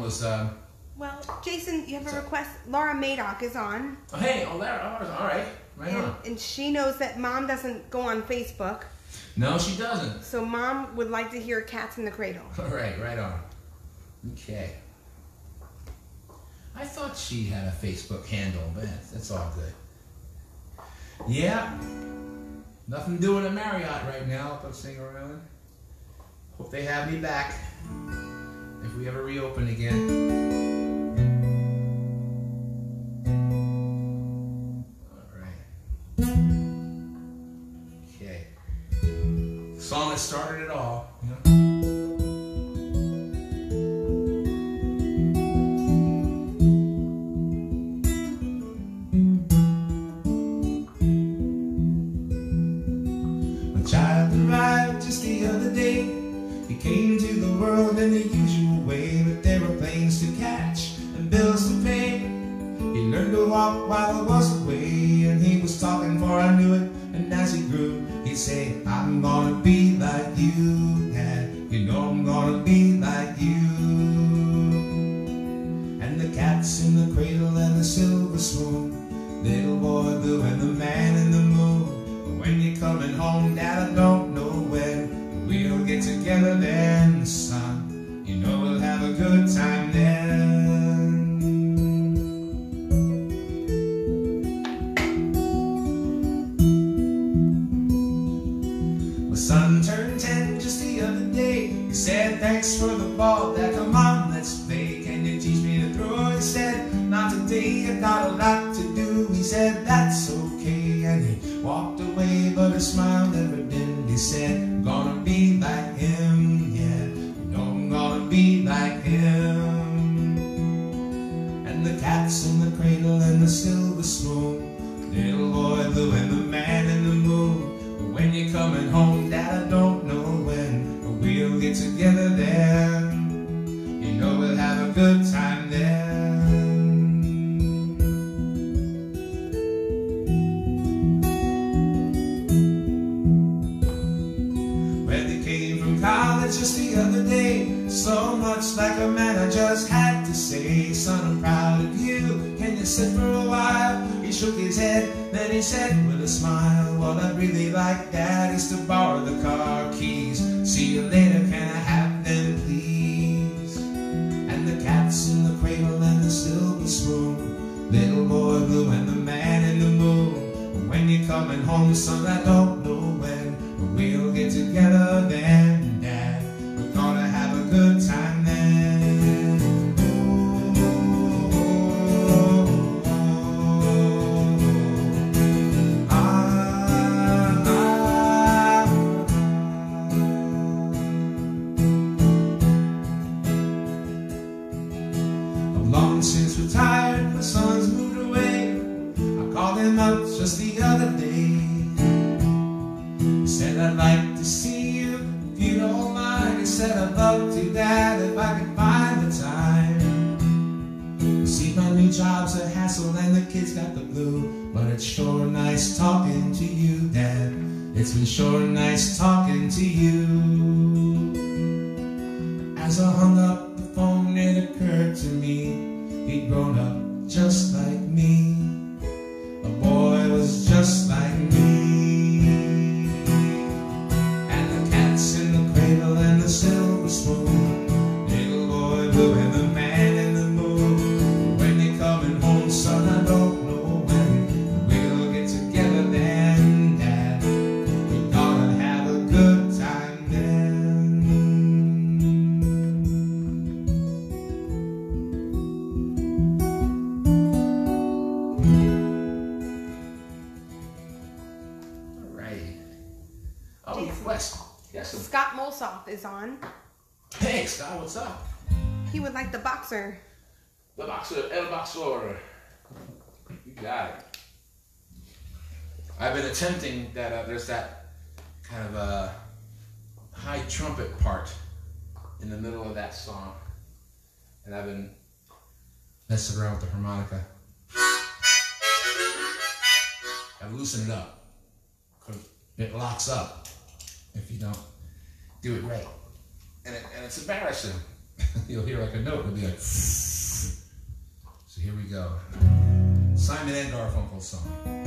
was. Well, Jason, you have a request. Laura Madoc is on. Oh, hey, Laura's all right. Right on. And she knows that Mom doesn't go on Facebook. No, she doesn't. So Mom would like to hear Cats in the Cradle. All right on. Okay. I thought she had a Facebook handle, but that's all good. Yeah. Nothing doing at Marriott right now, but sitting around. Hope they have me back if we ever reopen again. Okay. The song that started it all, you know? A child arrived just the other day. He came to the world in the usual way, but there were planes to catch and bills to pay. He learned to walk while I was away, and he was talking before I knew it. And as he grew, he'd say, I'm gonna be like you, Dad. You know I'm gonna be like you. And the cat's in the cradle and the silver spoon, little boy blue and the man in the moon. But when you're coming home, Dad, I don't know when. We'll get together then, son. You know we'll have a good time then. Son turned 10 just the other day. He said, thanks for the ball, Dad, come on, let's play. Can you teach me to throw? He said, not today, I got a lot to do. He said, that's okay, and he walked away, but his smile never dimmed. He said, I'm gonna be like him, yeah, you know I'm gonna be like him. And the cat's in the cradle and the silver spoon, little boy blue and the man in the moon. When you're coming home, Dad, I don't know when, but we'll get together then. You know we'll have a good time then. Well, they came from college just the other day, so much like a man I just had to say, son, I'm proud of you. Can you sit for a while? He shook his head, then he said with a smile, what I'd really like, Dad, is to borrow the car keys. See you later, can I have them, please? And the cat's in the cradle and the silver spoon, little boy blue and the man in the moon. When you're coming home, son, I don't know when, but we'll get together then, Dad. We're gonna have a good time then. Since retired, my son's moved away. I called him up just the other day. He said, I'd like to see you if you don't mind. He said, I'd love to, Dad, if I could find the time. See, my new job's a hassle and the kids got the blue, but it's sure nice talking to you, Dad. It's been sure nice talking to you. As I hung up the phone, it occurred to me he'd grown up just like me. A boy was just like me. And the cat's in the cradle and the silver spoon, little boy blue and the man in the moon. When you're coming home, son, I don't know when, we'll get together then, Dad. We're gonna have a good time then. Yes. Scott Molsoff is on. Hey, Scott, what's up? He would like the boxer. The boxer, El Boxer. You got it. I've been attempting that, there's that kind of high trumpet part in the middle of that song. And I've been messing around with the harmonica. I've loosened it up, because it locks up if you don't do it right. And it's embarrassing. You'll hear like a note. It'll be like. So here we go. Simon and Garfunkel song.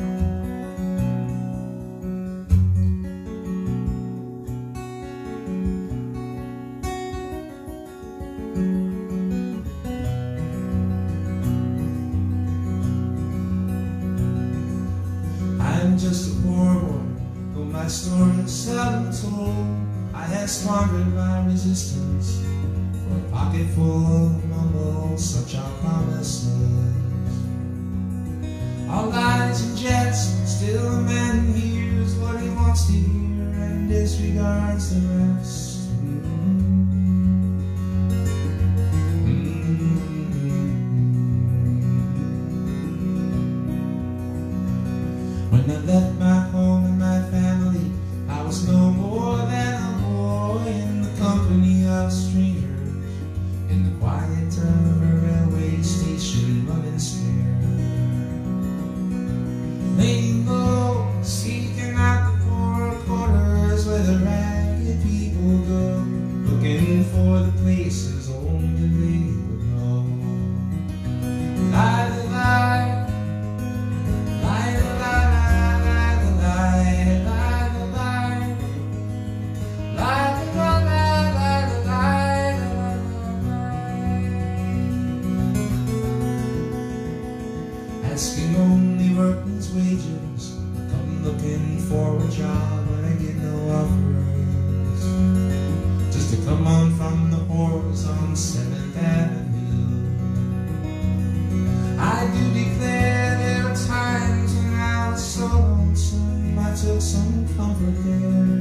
I'm just a poor boy, though my story is seldom told. I have squandered my resistance for a pocket full of mumbles, such are promises. All lies and jets, still a man hears what he wants to hear and disregards the rest. When I left my home and my family, I was no more than a boy in the company of strangers, in the quiet of a railway station running scared. Laying low, seeking out the poorer quarters where the ragged people go, looking for the places only they would know. Lie, lie, lie, lie, asking only workman's wages, come looking for a job when I get no offers, just to come on from the whores on 7th Avenue. I do declare there were times when I was so lonesome, I took some comfort there.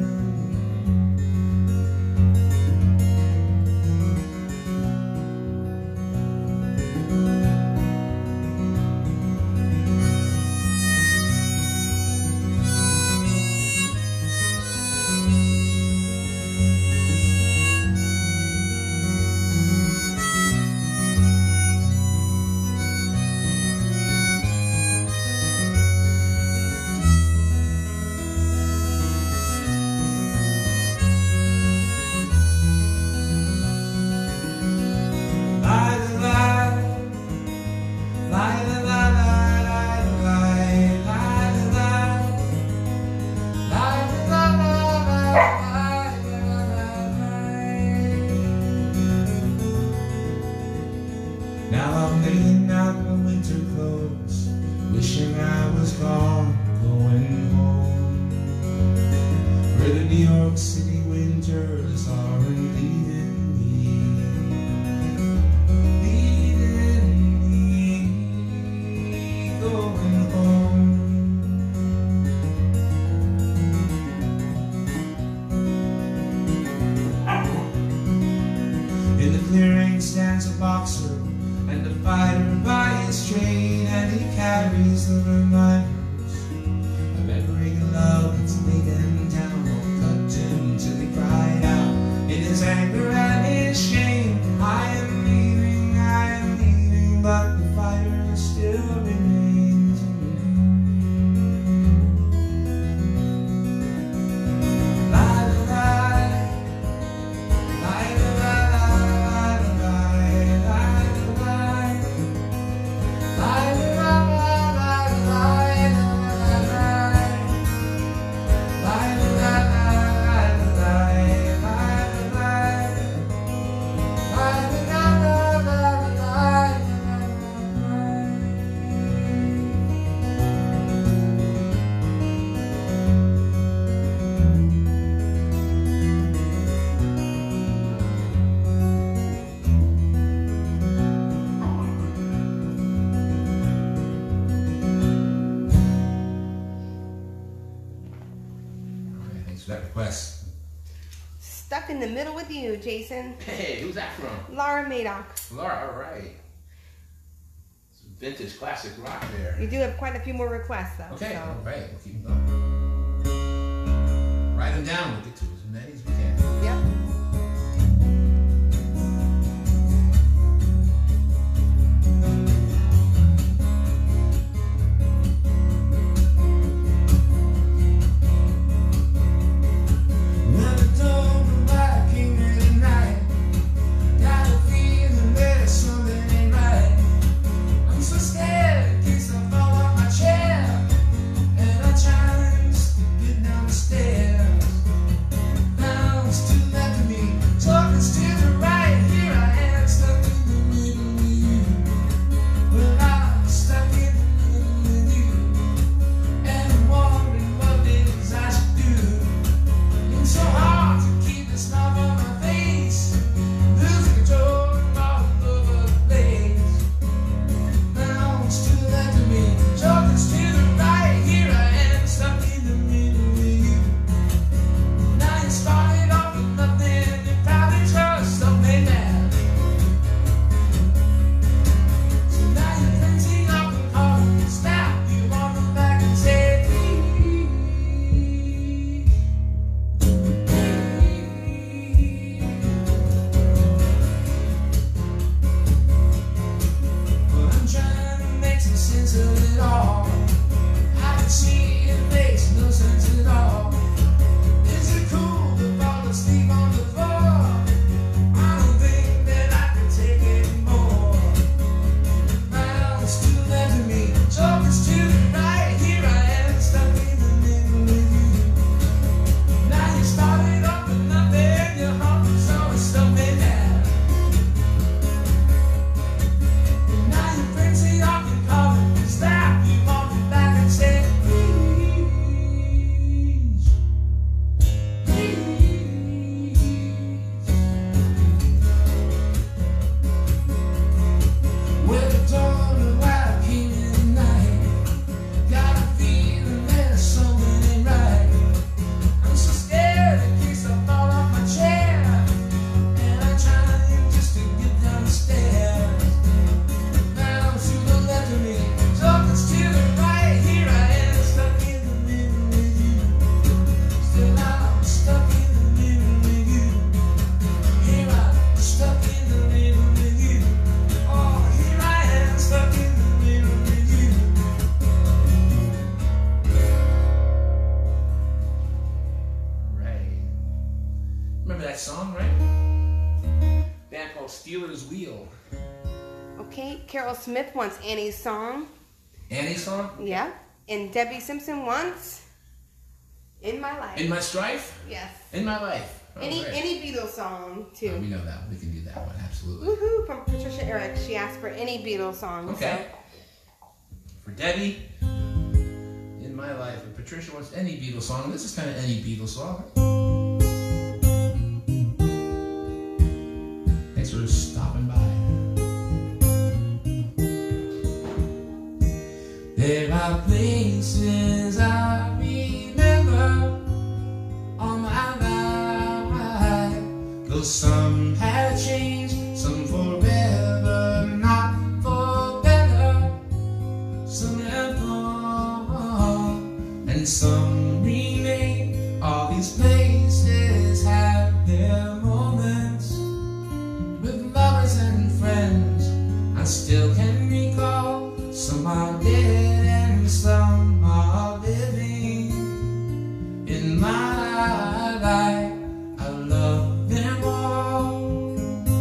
Now I'm laying out my winter clothes, wishing I was gone, going home, where the New York City winters aren't leaving me, going home. In the clearing stands a boxer and a fighter by his trade, and he carries the reminders of every love that's laid him down or cut him till he cried out in his anger and his shame, I am leaving, but the fire still remains. That request. Stuck in the middle with you, Jason. Hey, who's that from? Laura Madoc. Laura, all right. Some vintage classic rock there. You do have quite a few more requests, though. Okay, so. all right, we'll keep them going. Write them down, we'll get to as many as we can. Yep. When the door back in at night, got a Focus to the right, here I am, stuck in the middle with you. Now you started off with nothing, your heart was always something now. And now your friends say off your calling, you stop, you walk it back and say, please, please. Well, the dawn of life came in the night. Got a feeling there's something ain't right. I'm so scared in case I fall off my chair, and I'm trying just to get down the stairs. Now to the left of me, talking's to the right. Here I am, stuck in the middle with you. Still I'm stuck in the middle with you. Here I'm stuck in the middle with you. Oh, here I am, stuck in the middle with you. Right. Remember that song, right? Band called Steelers Wheel. Okay, Carol Smith wants Annie's song. Annie's song? Yeah. And Debbie Simpson wants In My Life. In My Strife? Yes. In My Life. Oh, Any great. any Beatles song Oh, too. we know that. We can do that one, absolutely. Woohoo! From Patricia Eric. She asked for any Beatles song. Okay. For Debbie, In My Life. And Patricia wants any Beatles song. This is kind of any Beatles song. Thanks for stopping by. There are places I remember all my life, though some have changed, some forever, not for better. Some have gone, and some remain. All these places have their moments with lovers and friends. I still can recall. Some are dead and some are living. In my life, I love them all.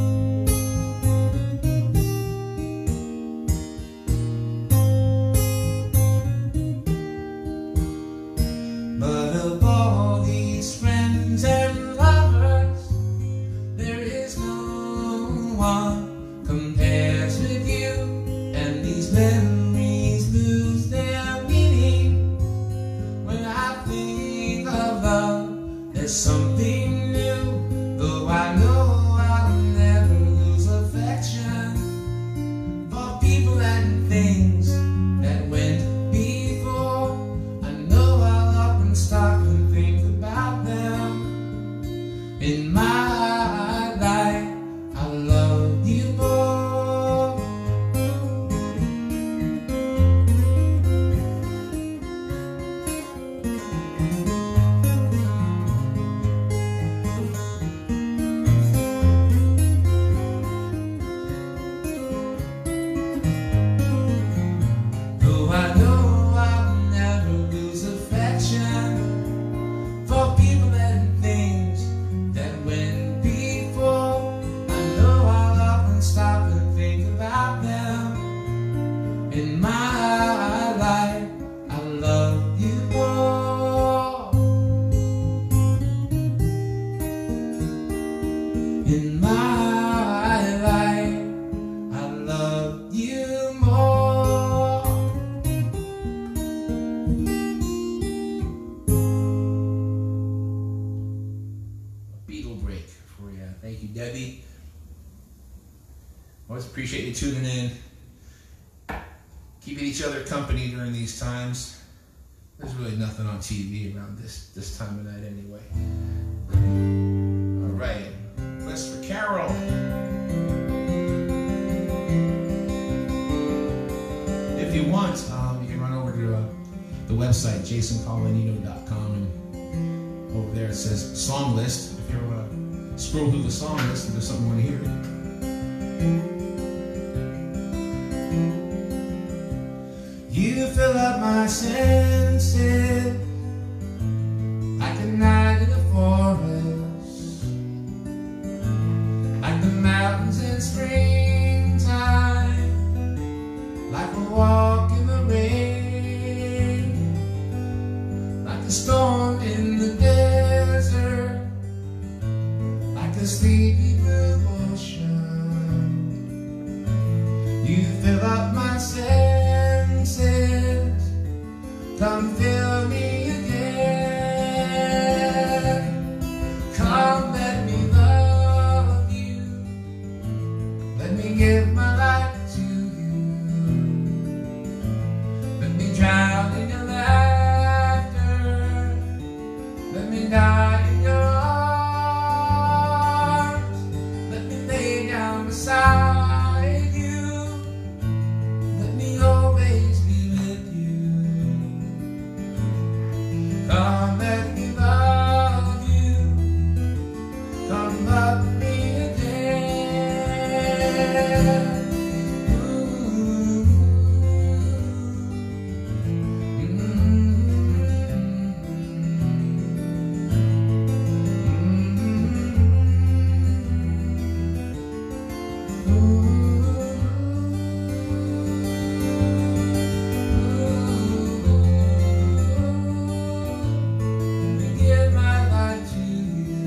But of all these friends and lovers, there is no one compares with you. And these memories lose their meaning when I think of love. There's something new, though I know I'll never lose affection for people and things that went before. I know I'll often stop and think about them. In my life, I love you more. Though I know I'll never lose affection for people and things that went before. I know I'll often stop and think about them. In my life, I love you more. In my life, I love you more. Beatle break for you. Thank you, Debbie. Always appreciate you tuning in. Keeping each other company during these times. There's really nothing on TV around this time of night anyway. All right. Quest for Carol. If you want, you can run over to the website, jasoncolonino.com, and over there it says song list. If you scroll through the song list and there's something you want to hear. You fill up my senses like a night in the forest, like the mountains in springtime, like a walk in the rain. come fill me again. Come, let me love you. Let me give my life to you. Let me drown in your laughter. Let me die in your arms. Let me lay down beside you. Let me always be with you. Come, let me love you. Come, love me again. Give my life to you.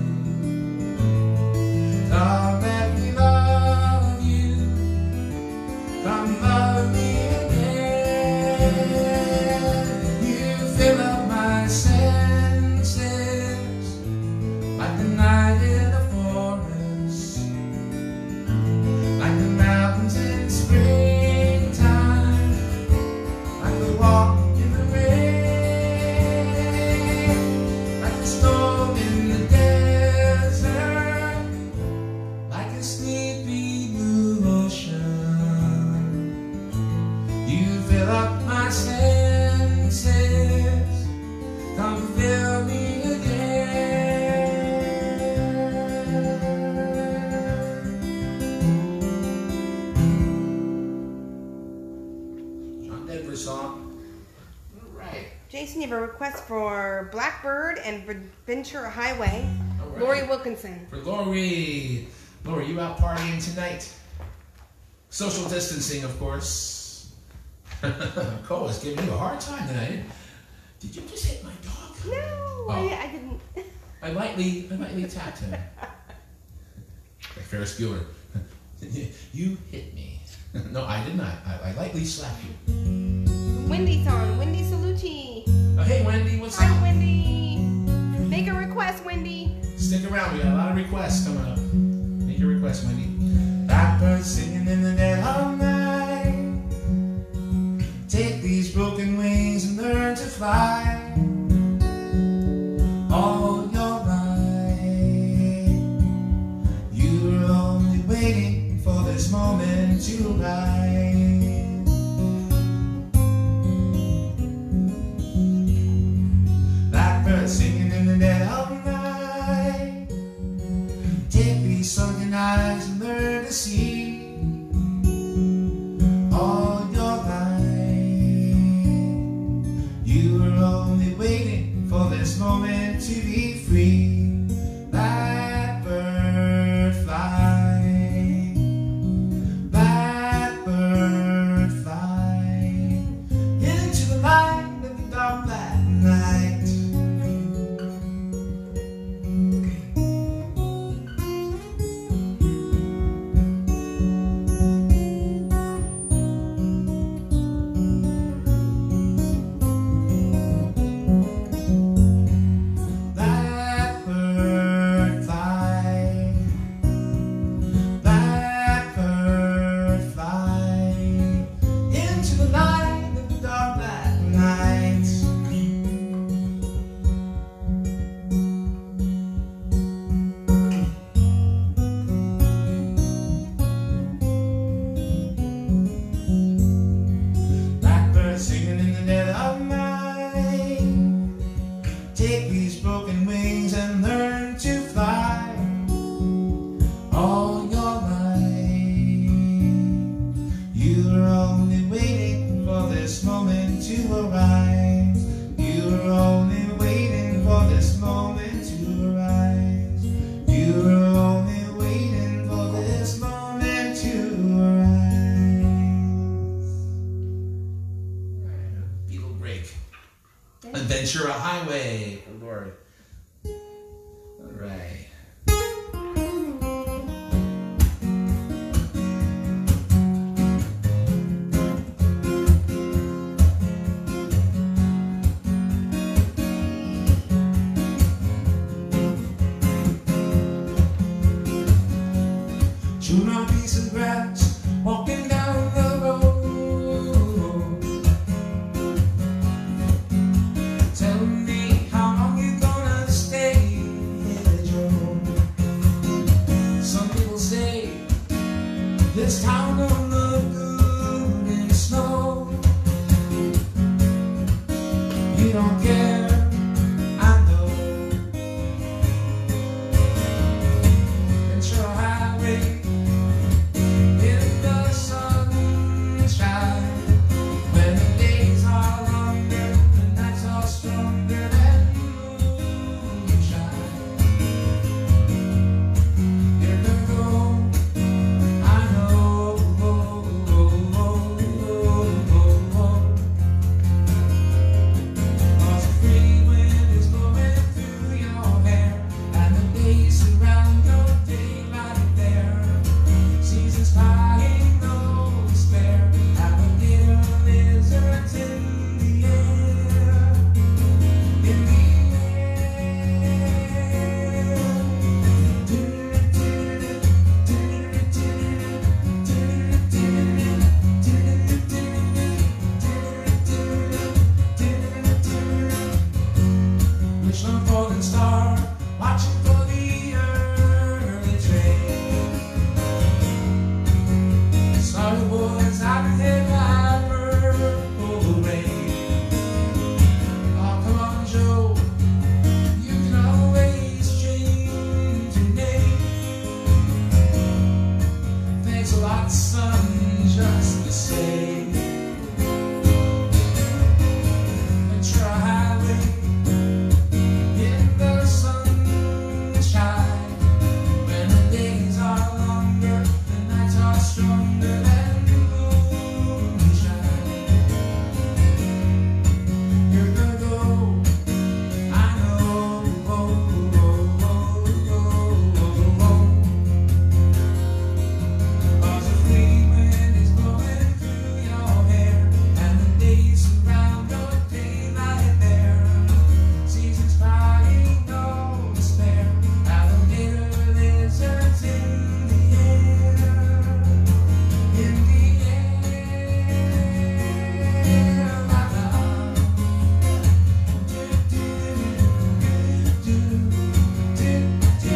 Come, let me love you. Come, love me again. You fill up my senses like the night in the forest, like the mountains in springtime, like the walk in the rain, like the storm in the desert, like a sleepy blue ocean. You fill up my senses, come fill me again. John Denver song. All right. Jason, you have a request for Blackbird and Ventura Highway. All right. Lori Wilkinson. For Lori. Lori, you out partying tonight? Social distancing, of course. Cole is giving you a hard time tonight. Did you just hit my dog? No, Oh. I didn't. I lightly tapped him. Like Ferris Bueller. You hit me. No, I did not. I lightly slapped you. Wendy's on. Wendy Salucci. Oh, hey, Wendy, what's Hi, up? Wendy. Make a request, Wendy. Stick around. We got a lot of requests coming up. Make your request, Wendy. Blackbird singing in the dead of night. Take these broken wings and learn to fly. All your life, you were only waiting for this moment to rise. Blackbird singing in the dead of night. Take these sunken eyes and learn to see. All your life, you were only waiting for this moment to be free. Blackbird fly, blackbird fly, into the light of the dark black night. Blackbird fly, blackbird fly, into the light of the dark black night. Blackbird singing in the dead of night. Take these broken wings and learn to fly. All your life, you were only waiting for this moment to arise. You were only waiting for this moment to arise. You were only waiting for this moment to arise. Beetle break. Ventura Highway. Oh, Lord. All right. grass, walking down the road. Tell me how long you gonna stay here, Joe. Some people say this town don't look good in snow. You don't care, I know. Ventura Highway in the sunshine, when the days are longer, the nights are stronger than moonshine. Here we go, I know. Cause the free wind is blowing through your hair, and the days surround your daylight there. Seasons flying, no despair, alligator lizards in the air, in the wish on a falling star, watching for the early train. Sorry boys, I'm hit by purple rain. Oh, come on, Joe, you can always change your name. Thanks a lot, son, just the same. Ventura Highway in the sunshine, when the days are longer, the nights are stronger than moonshine. You're gonna go, I know. Cause the free wind is blowing through your hair, and the days surround your daylight there. Seasons flying, no despair, alligator lizards in the air, in the air, la la. Do do do do do do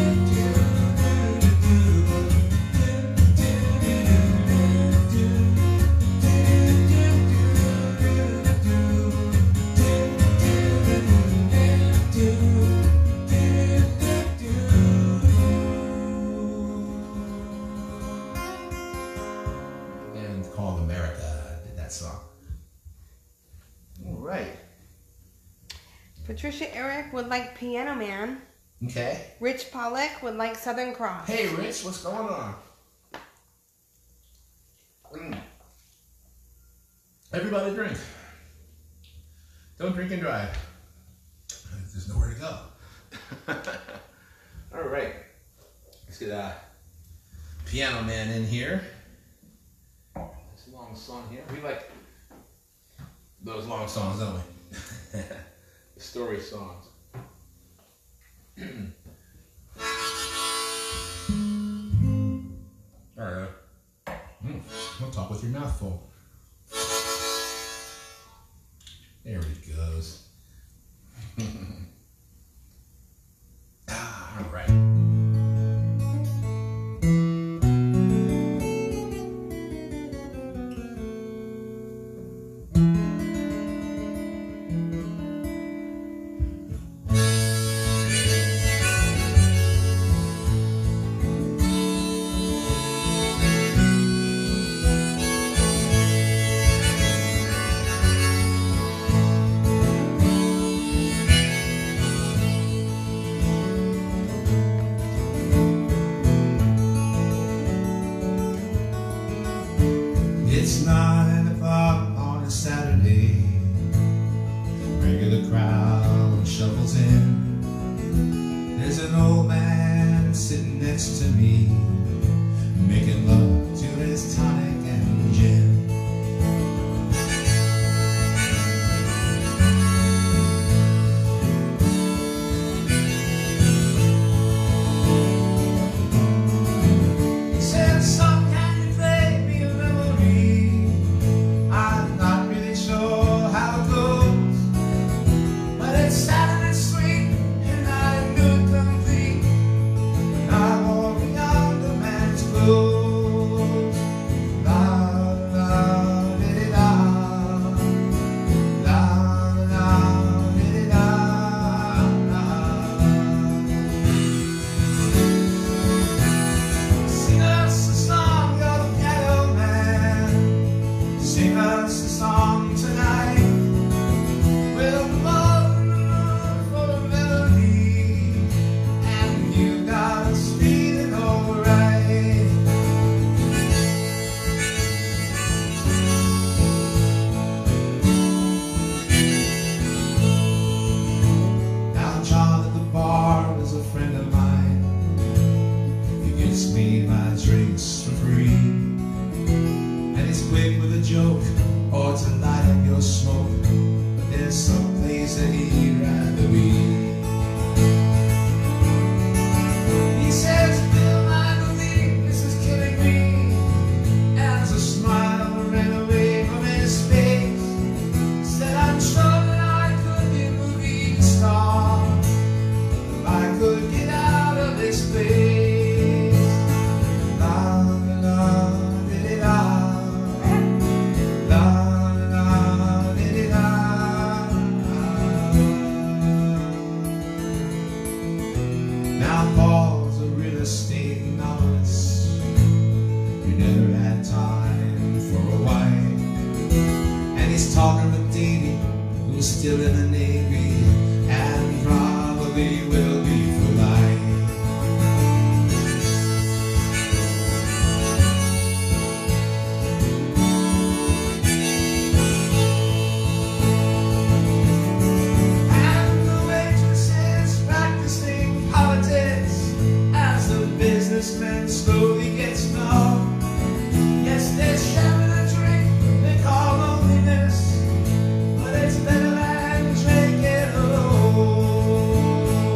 And Called America did that song. All right. Patricia Eric would like Piano Man. Okay. Rich Pollock would like Southern Cross. Hey, Rich, what's going on? Everybody drink. Don't drink and drive. There's nowhere to go. All right. Let's get Piano Man in here. This long song here. We like those long songs, don't we? The story songs. All right. Don't talk with your mouth full. There it goes. All right. It's 9 o'clock on a Saturday. Regular crowd shovels in. There's an old man sitting next to me, making love to his tonic and gin. He said, "Son, can you born with Davy, who's still in the Navy, and probably will be for life. And the waitresses practicing politics as the businessmen slowly get snubbed. Yes, they're sharing a drink they call loneliness, but it's better than drinking alone.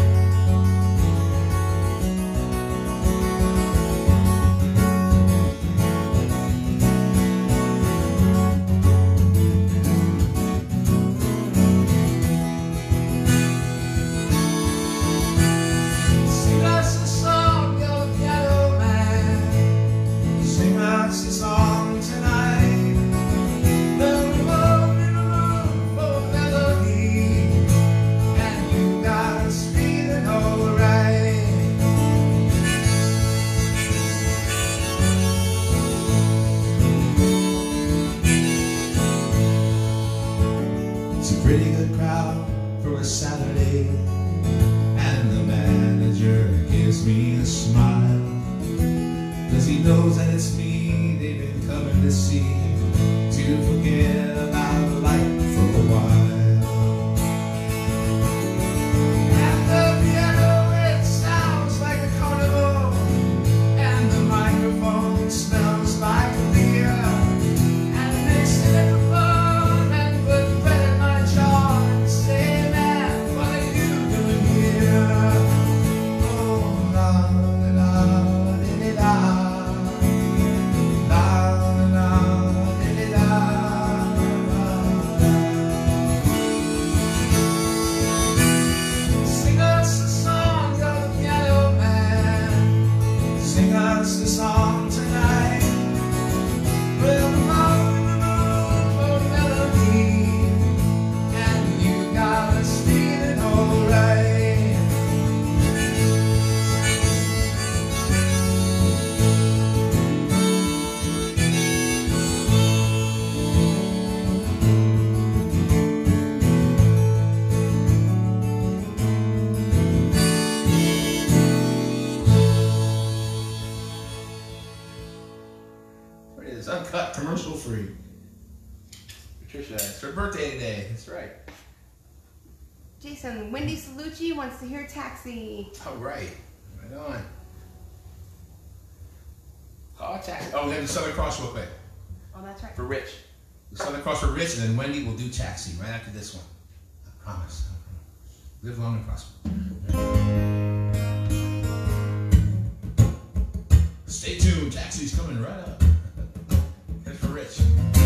Sing us a song, young piano man. Sing us a song tonight. There'll be love in the room for melody, and you got us feeling alright. It's a pretty good crowd for a Saturday, and the manager gives me a smile, 'cause he knows that it's me they've been coming to see, to forget about life for a while. At the piano it sounds like a carnival, and the microphone smells like a beer, and they sit for fun and put bread in my jaw and say, man, what are you doing here? Oh, la la la la la. Sing us a song, young piano man. Sing us a song tonight. We'll come out in the mood for melody, and you got us feeling alright. It is uncut, commercial free. Patricia, it's her birthday today. That's right. Jason, Wendy Salucci wants to hear Taxi. All right. Right on. Oh, taxi. Oh, we got the Southern Cross real quick. Oh, that's right. For Rich. The Southern Cross for Rich, and then Wendy will do Taxi right after this one. I promise. Live long and prosper. Stay tuned. Taxi's coming right up. Here's for Rich.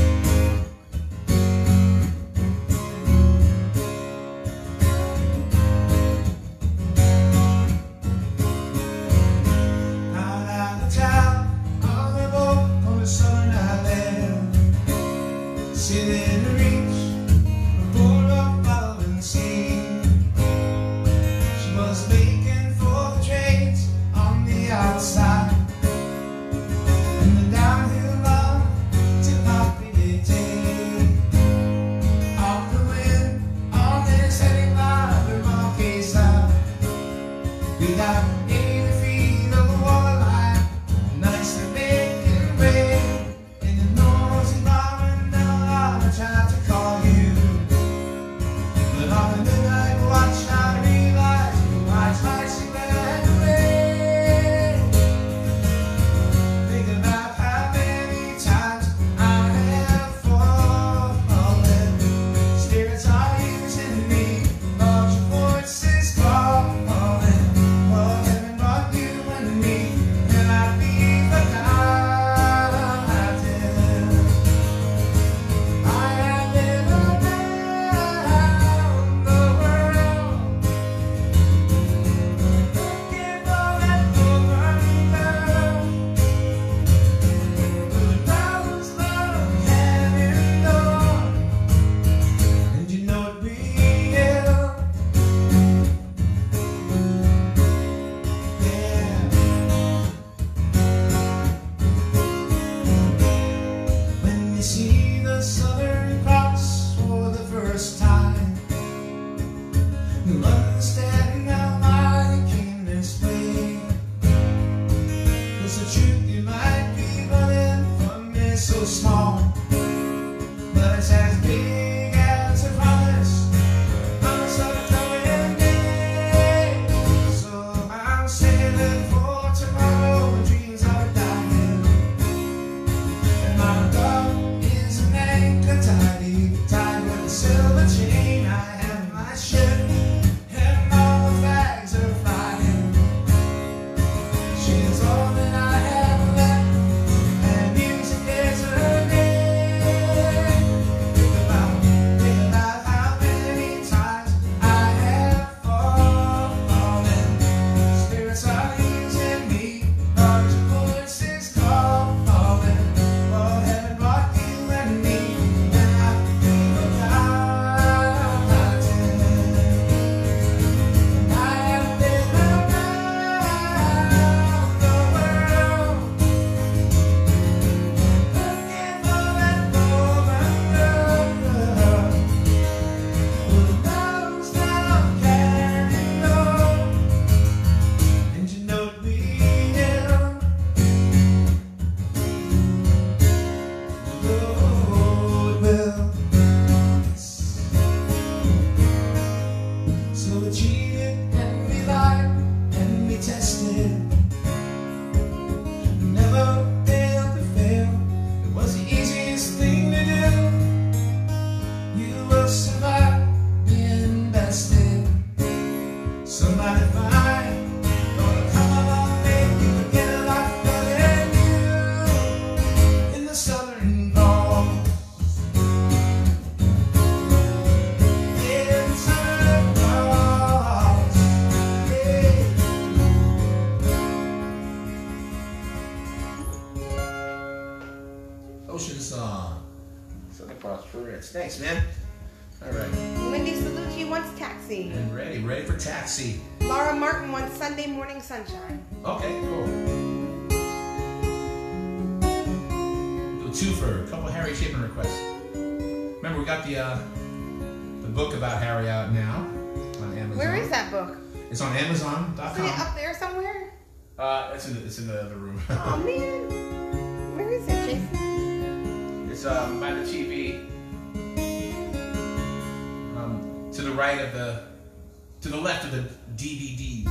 Out of the town, on the boat, on the southern island, sitting to reach the border of love and sea. She was making for the trades on the outside, and the downhill love to Papilete. Off the wind, on this heading line, the Marquesa. We got 80 feet of the waterline, nice and big and gray. In the noisy bar, and now I tried to call Thanks, man. All right. Wendy Salucci wants Taxi. And ready for Taxi. Laura Martin wants Sunday Morning Sunshine. Okay, cool. Do a twofer, a couple Harry Chapin requests. Remember, we got the book about Harry out now on Amazon. Where is that book? It's on Amazon.com. Isn't it up there somewhere? It's in the other room. Oh man, where is it, Jason? It's by the TV. To the right of to the left of the DVDs.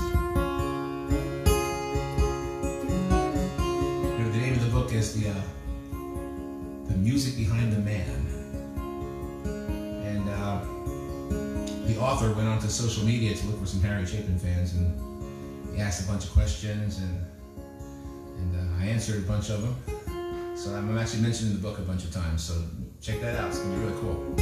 The name of the book is the Music Behind the Man, and the author went onto social media to look for some Harry Chapin fans, and he asked a bunch of questions, and I answered a bunch of them. So I'm actually mentioning the book a bunch of times. So check that out. It's gonna be really cool.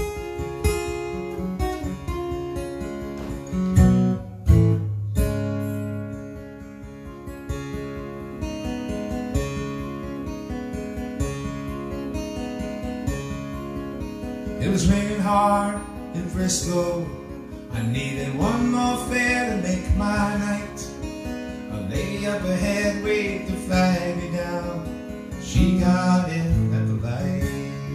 It was raining hard in Frisco. I needed one more fare to make my night. A lady up ahead waved to flag me down. She got in at the light.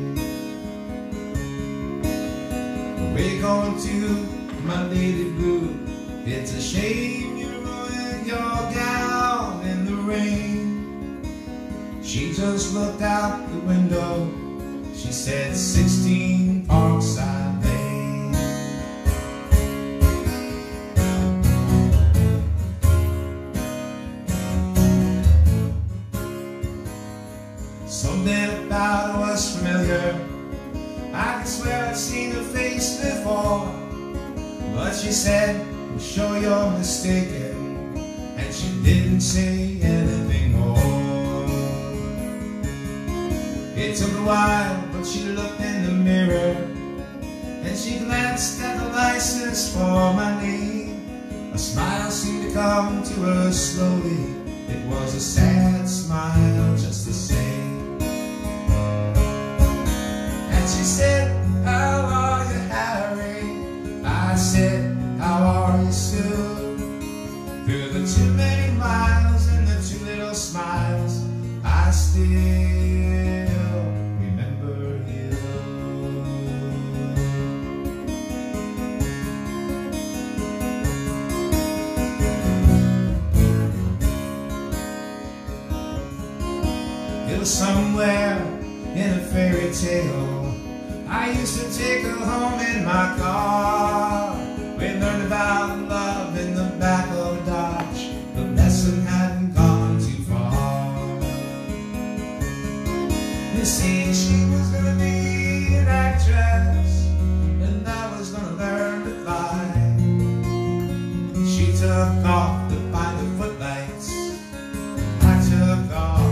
We're going to my lady blue. It's a shame you ruined your gown in the rain. She just looked out the window. She said 16 Parkside Lane. Something about her was familiar. I could swear I'd seen her face before. But she said, I'm sure you're mistaken. And she didn't say anything more. It took a while, but she looked in the mirror, and she glanced at the license for my name. A smile seemed to come to her slowly. It was a sad smile just the same. And she said, how are you, Harry? I said, how are you, Sue? Through the too many miles and the too little smiles, I still somewhere in a fairy tale. I used to take her home in my car. We learned about love in the back of a Dodge. The lesson hadn't gone too far. You see, she was gonna be an actress, and I was gonna learn to fly. She took off to find the footlights. I took off.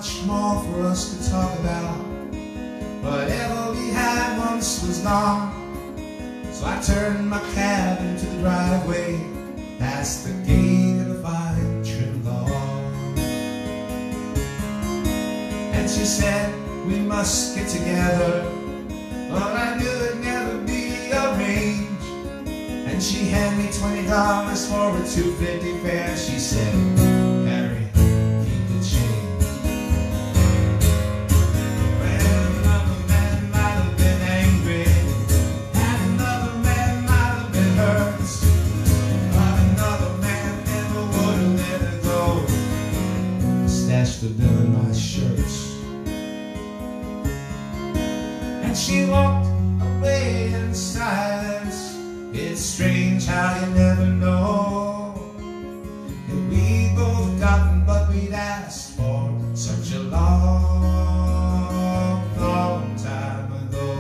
much more for us to talk about. Whatever we had once was gone. So I turned my cab into the driveway, past the gate of the vine trimmed lawn. And she said, we must get together, but I knew it'd never be arranged. And she handed me $20 for a $2.50 fare. She said, Harry, keep the change. Well, another man might have been angry, and another man might have been hurt, but another man never would have let her go. Stashed the bill in my shirts. And she walked away in silence. It's strange how you never know if we both gotten what we'd asked for such a long, long time ago.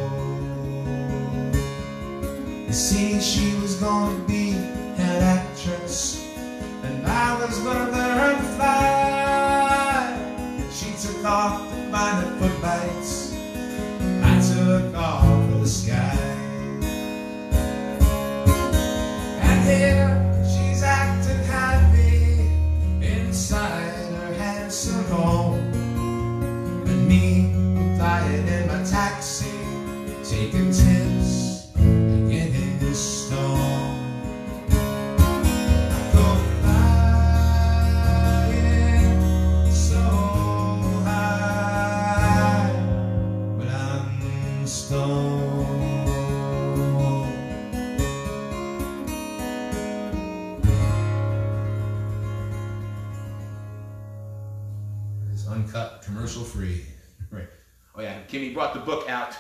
You see, she was going to be an actress, and I was going to learn to fly. She took off to find the footlights, I took off for the sky. Here she's acting happy inside her handsome home, and me, I'm flying in my taxi, taking tips and getting stoned. I go flying so high, but I'm stoned. Uncut, commercial free. Right. Oh yeah, Kimmy brought the book out.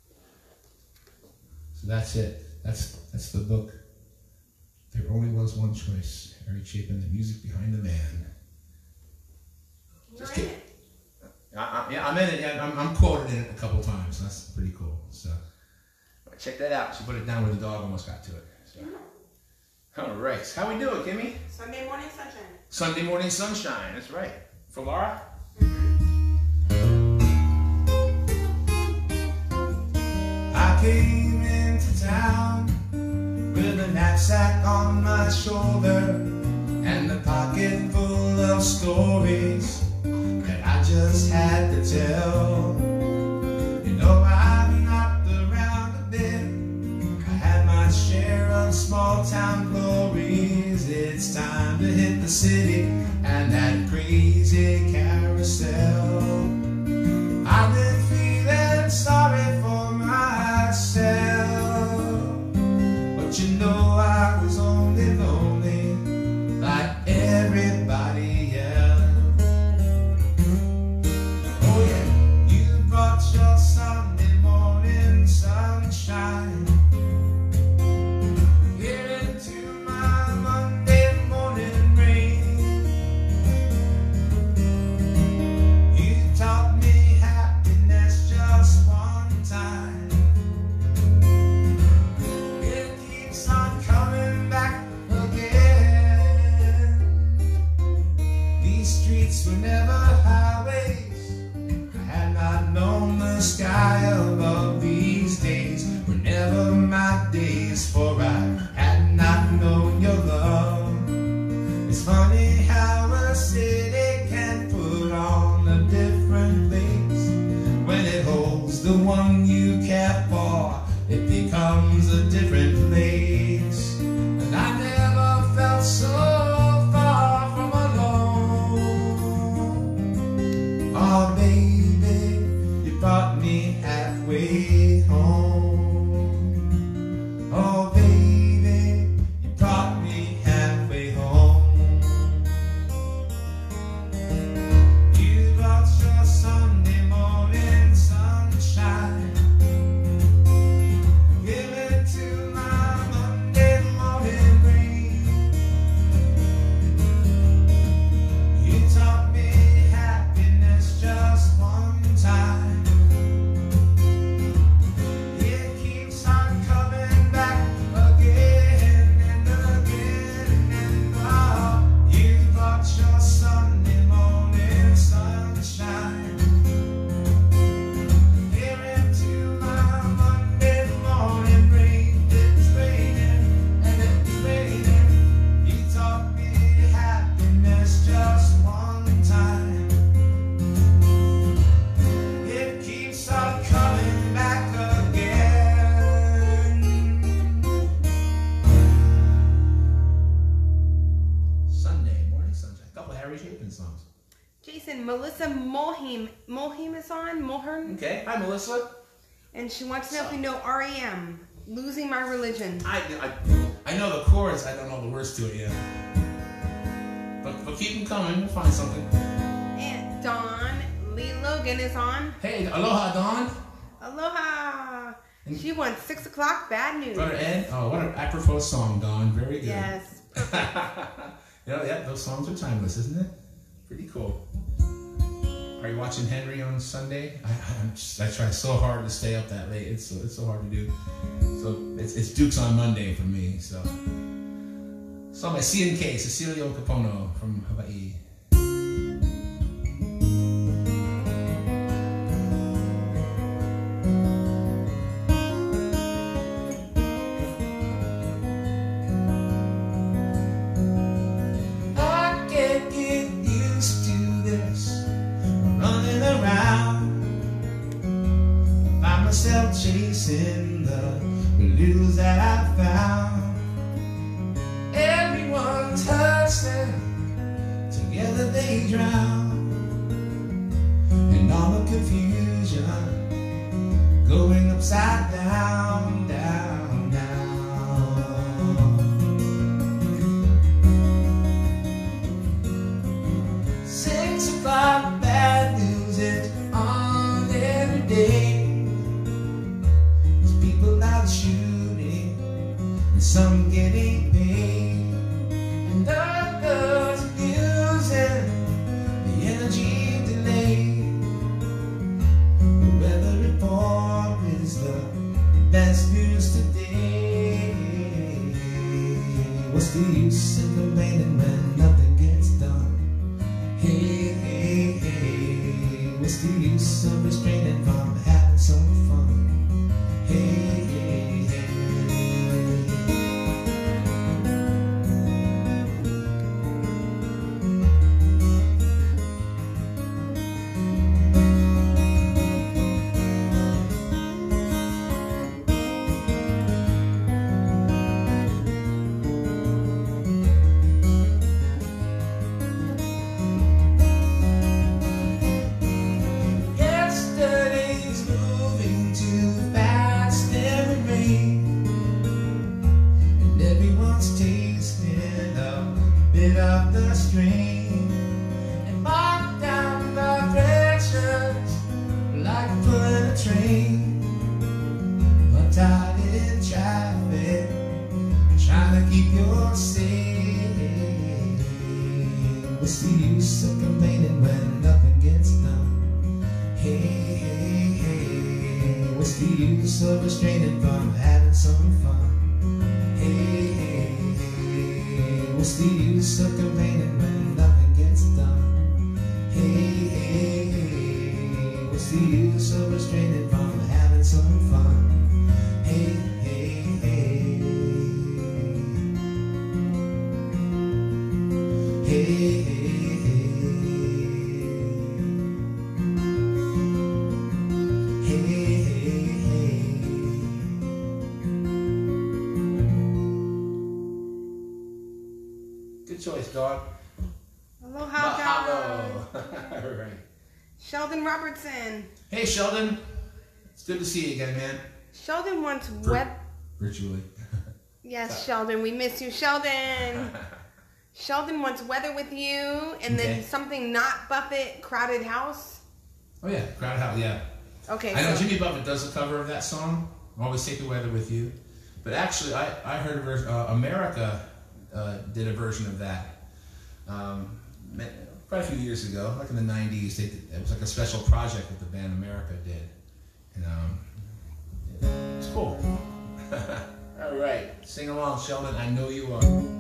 So that's it. That's the book. There only was one choice. Harry Chapin, the music behind the man. You're in it. Yeah, I'm in it. Yeah, I'm quoted in it a couple times. That's pretty cool. So check that out. She put it down where the dog almost got to it. So. All right. How we doing, Kimmy? Sunday morning sunshine. Sunday morning sunshine. That's right. For Laura? I came into town with a knapsack on my shoulder and a pocket full of stories that I just had to tell. You know, I've knocked around a bit. I had my share of small town glories. It's time to hit the city and that crazy carousel. I've been feeling sorry for myself, but you know I was only lonely like everybody else. Oh yeah, you brought your Sunday morning sunshine here into my Monday morning rain. You taught me happiness just one time. It keeps on coming back again. These streets were never highways. I had not known the sky above. These days were never my days, for I had not known your love. It's funny how a city can put on a different face. When it holds the one you care for, it becomes a different place. And I never felt so far from alone. Oh baby, you brought me halfway home. Oh baby, you brought me halfway home. You brought your Sunday morning sunshine, give it to my Monday morning rain. You taught me happiness just one time. Melissa Mulheim is on. Mulhern. Okay. Hi, Melissa. And she wants to know if you know REM. Losing My Religion. I know the chords. I don't know the words to it yet. But keep them coming. We'll find something. And Dawn Lee Logan is on. Hey, aloha, Dawn. Aloha. She wants 6 o'clock. Bad news. Brother Ed. Oh, what an apropos song, Dawn. Very good. Yes. Yeah, those songs are timeless, isn't it? Pretty cool. Are you watching Henry on Sunday? I try so hard to stay up that late. It's so hard to do. So it's Dukes on Monday for me. So my CNK, Cecilio Capono from Hawaii. Chasing the blues that I found. Everyone's hustling, together they drown. And all the confusion going upside down, down, down. 6 o'clock, bad news is on every day. Shooting and some getting paid, and others abusing the energy delay. The weather report is the best news today. What's the use in complaining when nothing gets done? Hey, hey, hey, what's the use of restraining from having some fun? Hey. Up the string and mark down the directions like pulling a train. But out in traffic, trying to keep your safe. What's the use of complaining when nothing gets done? Hey, hey, hey, what's the use of restraining from having some fun? Hey, hey, hey, what's the use of complaining when nothing gets done? Hey, hey, hey, what's the use of restraining from having some fun? Hey, hey, hey, hey, hey, Good choice, dog. Aloha, Mahalo. dog. All right. Sheldon Robertson. Hey, Sheldon. It's good to see you again, man. Sheldon wants Virtually. Yes, Sheldon, we miss you, Sheldon. Sheldon wants Weather with You, and then something not Buffett, Crowded House. Oh yeah, Crowded House, yeah. Okay. I know Jimmy Buffett does a cover of that song. Always Take the Weather with You. But actually, I heard a version, America did a version of that quite a few years ago, like in the 90s. It was like a special project that the band America did. And it's cool. All right, sing along, Sheldon. I know you are.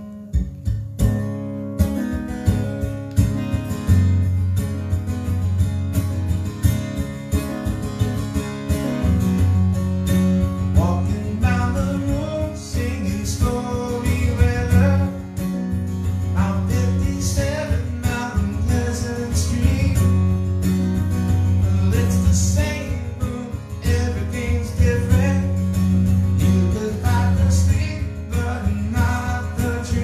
But not the truth.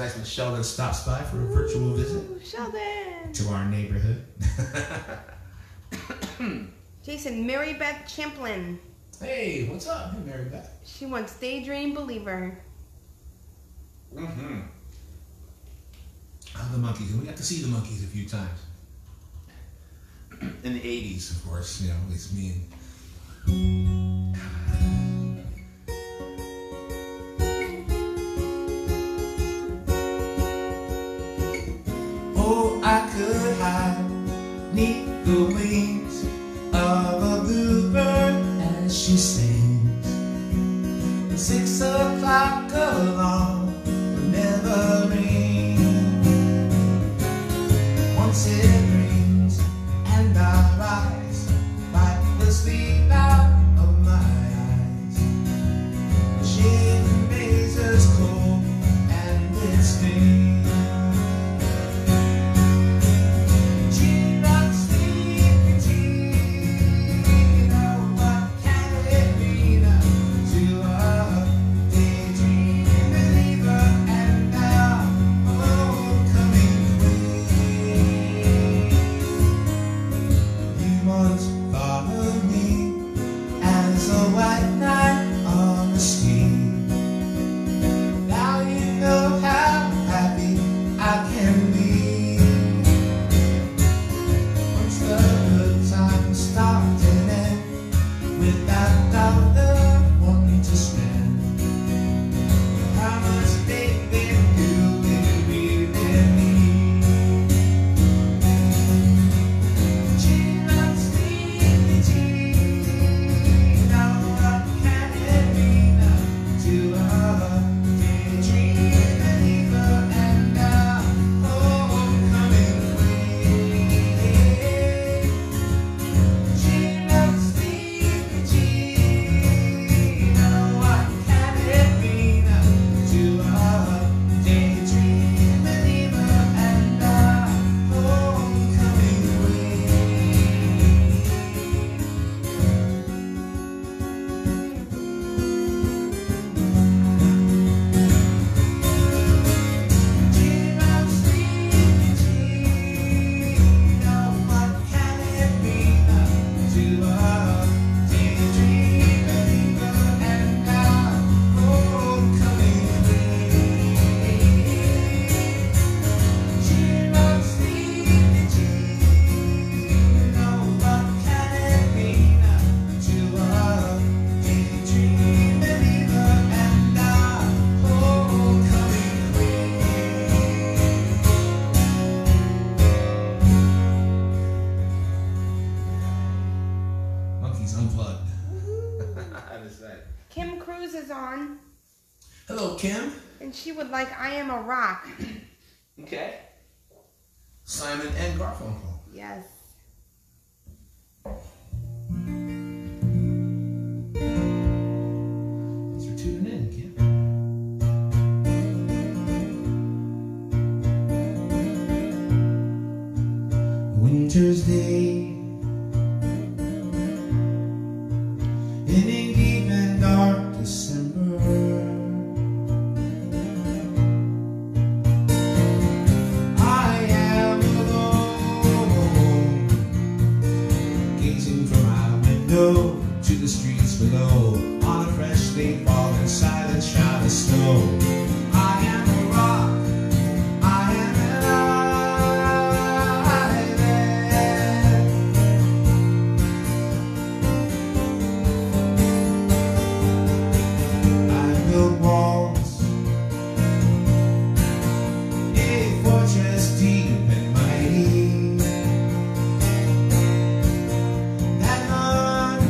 nice when Sheldon stops by for a virtual visit. Ooh, Sheldon. To our neighborhood. Jason, Mary Beth Champlin. Hey, what's up? Hey, Mary Beth. She wants Daydream Believer. Mm-hmm. The Monkees. We got to see the Monkees a few times. In the 80s, of course. You know, at least me and... Oh, I could hide neath the wings of a bluebird as she sings. The 6 o'clock alarm will never ring. Once it rings and I rise, wipe the sleep out of my eyes. The shivering razor's cold and it stings. Kim Cruz is on. Hello, Kim. And she would like I Am a Rock. Okay. Simon and Garfunkel. Yes. Thanks for tuning in, Kim. Winter's day, in a deep and dark December, I am alone, gazing from my window to the streets below, on a freshly fallen silent shroud of snow. I am a rock, I am an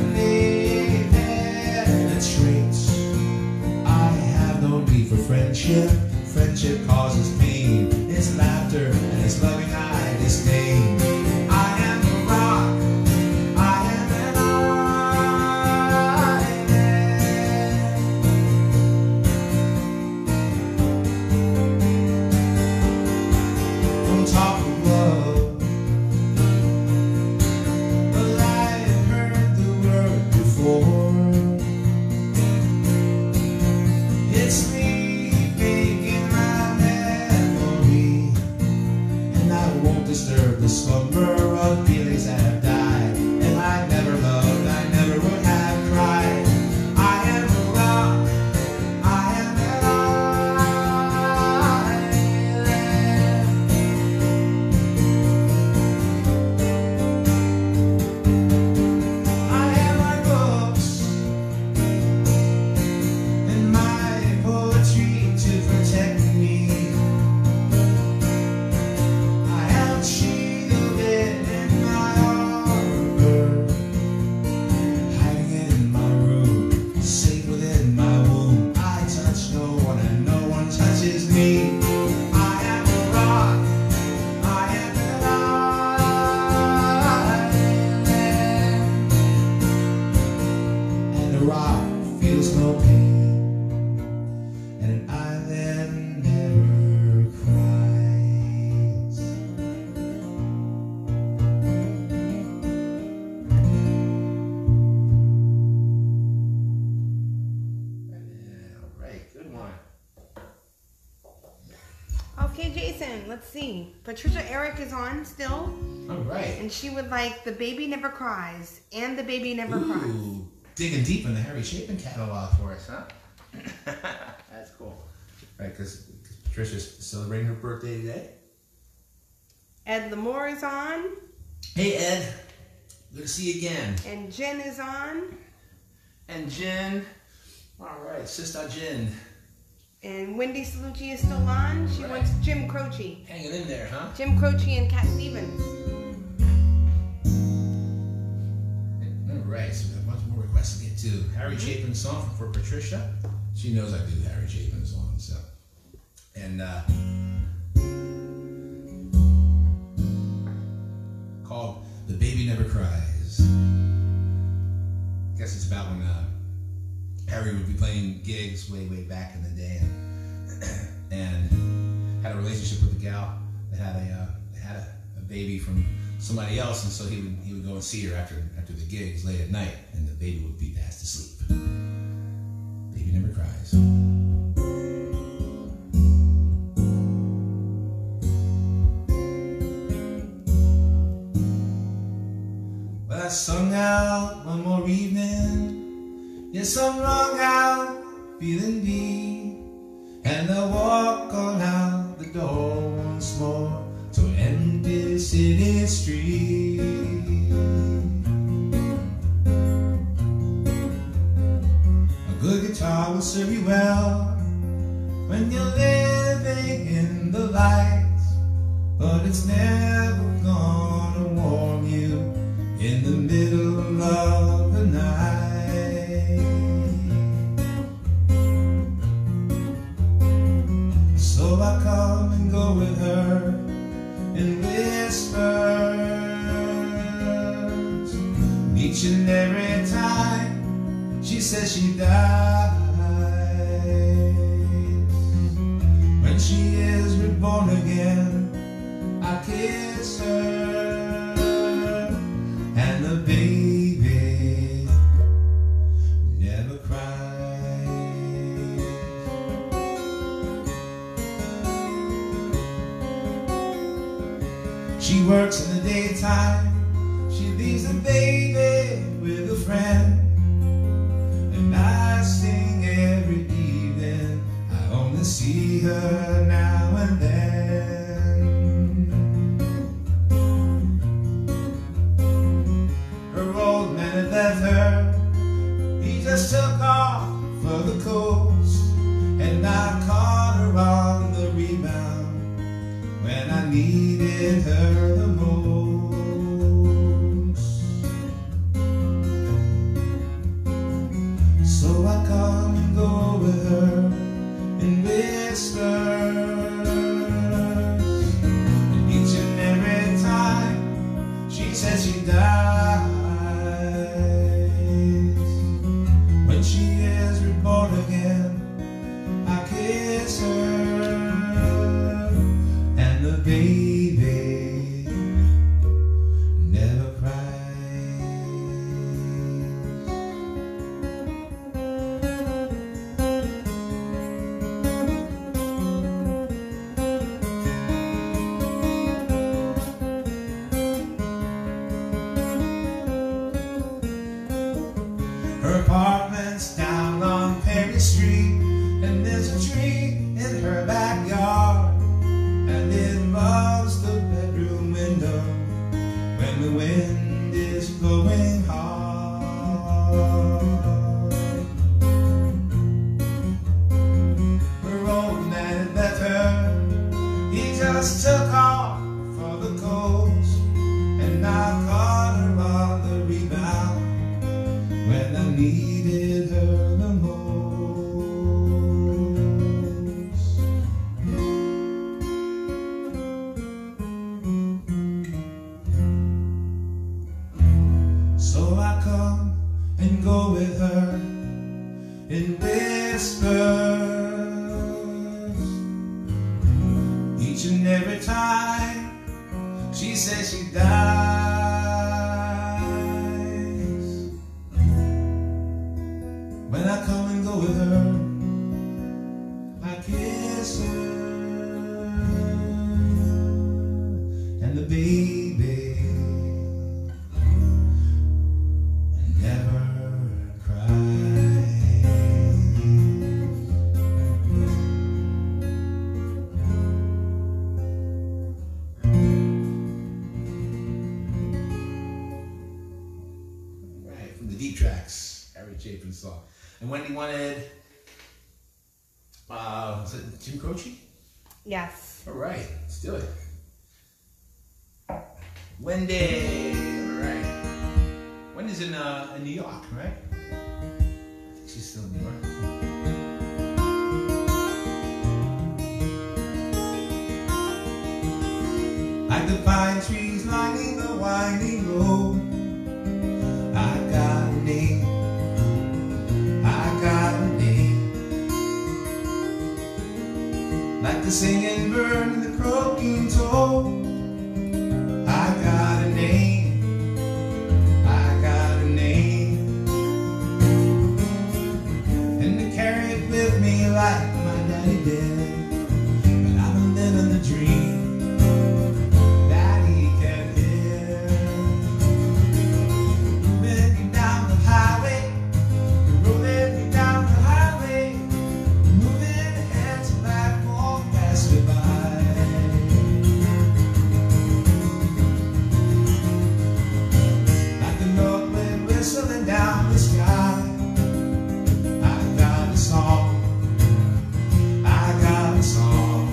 friendship. feels no pain, and an eye that never cries. Yeah, all right, good one. Okay, Jason, let's see. Patricia Eric is on still, All right. and she would like The Baby Never Cries and The Baby Never Cries. Ooh, digging deep in the Harry Chapin catalog for us, huh? That's cool. Right, because Patricia's celebrating her birthday today. Ed L'Amour is on, Hey, Ed. Good to see you again. and Jen is on, And Jen. All right, Sister Jen. and Wendy Salucci is still on. She wants Jim Croce. Hanging in there, huh? Jim Croce and Cat Stevens. All right, so we have a bunch more requests to get to. Harry Chapin song for Patricia. She knows I do Harry Chapin songs, so. And called The Baby Never Cries. I guess it's about when Harry would be playing gigs way back in the day, and had a relationship with a gal that had a baby from somebody else, and so he would go and see her after the gigs late at night, and the baby would be fast asleep. Baby Never Cries. Well, I sung out one more evening. Yes, I'm wrung out, feeling deep, and I walk on out the door once more to an empty city street. A good guitar will serve you well when you're living in the light, but it's never gonna warm you in the middle of the night. So I come and go with her in whispers, each and every time she says she dies. When she is reborn again, I kiss her, and the baby never cries. She works in the daytime, she leaves the baby with a friend, and I sing every evening. I only see her now and then. Her old man had left her, he just took off for the coast, and I caught her on the rebound when I needed her the most. So I come and go with her in whispers, and each and every time she says she dies. When she is reborn again, I kiss her, and the baby never cries. Her apartment's down on Perry Street, and there's a tree in her backyard, and it rubs the bedroom window when the wind is blowing hard. Her old man had left her, he just took off for the coast, and I caught her on the rebound when I needed her the most. So I come and go with her in whispers, each and every time she says she dies. When I come and go with her, I kiss her, and the baby never cries. Right, from the Deep Tracks, Harry Chapin song. And Wendy wanted, was it Jim Croce? Yes. All right, let's do it. Wendy, all right. Wendy's in New York, right? I think she's still in New York. Like the pine trees lining the winding road, I got a name, I got a name. Like the singing bird and the croaking toad, I got a name, I got a name. And to carry it with me like my daddy did. But I've been living the dream that he can hear. Moving me down the highway, rolling me down the highway, moving ahead till life won't pass me by. Like the north wind whistling down the sky, I got a song, I got a song.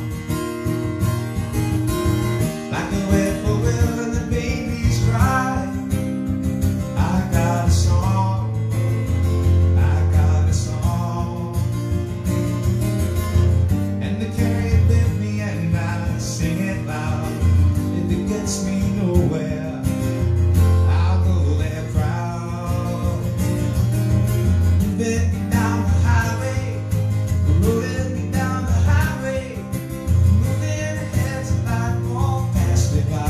Like the whippoorwill and the babies cry, I got a song, I got a song. And to carry it with me and I sing it loud. If it gets me nowhere, I'll go there proud. Moving me down the highway, rolling me down the highway, moving ahead till life won't pass me by.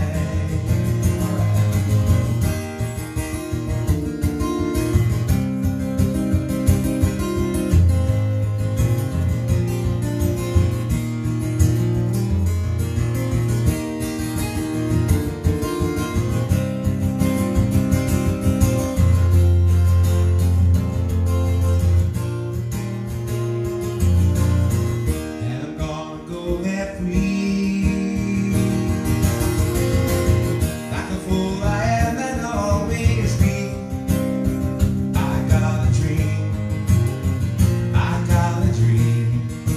And I'm gonna go there free, like the fool I am and always be. I got a dream, I got a dream.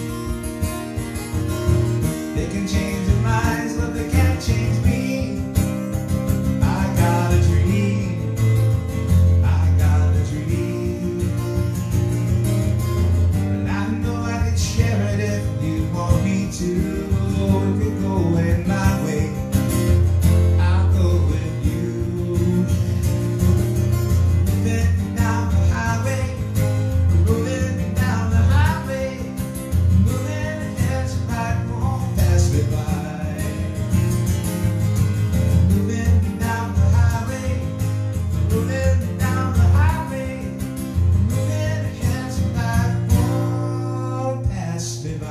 They can change their minds, but they can't change me. I got a dream, I got a dream. And I know I can share it if you want me to. If you're going my way, I'll go with you. Moving me down the highway, rolling me down the highway, moving ahead so life won't pass me by. Moving me down the highway, rolling me down the highway, moving ahead so life won't pass me by.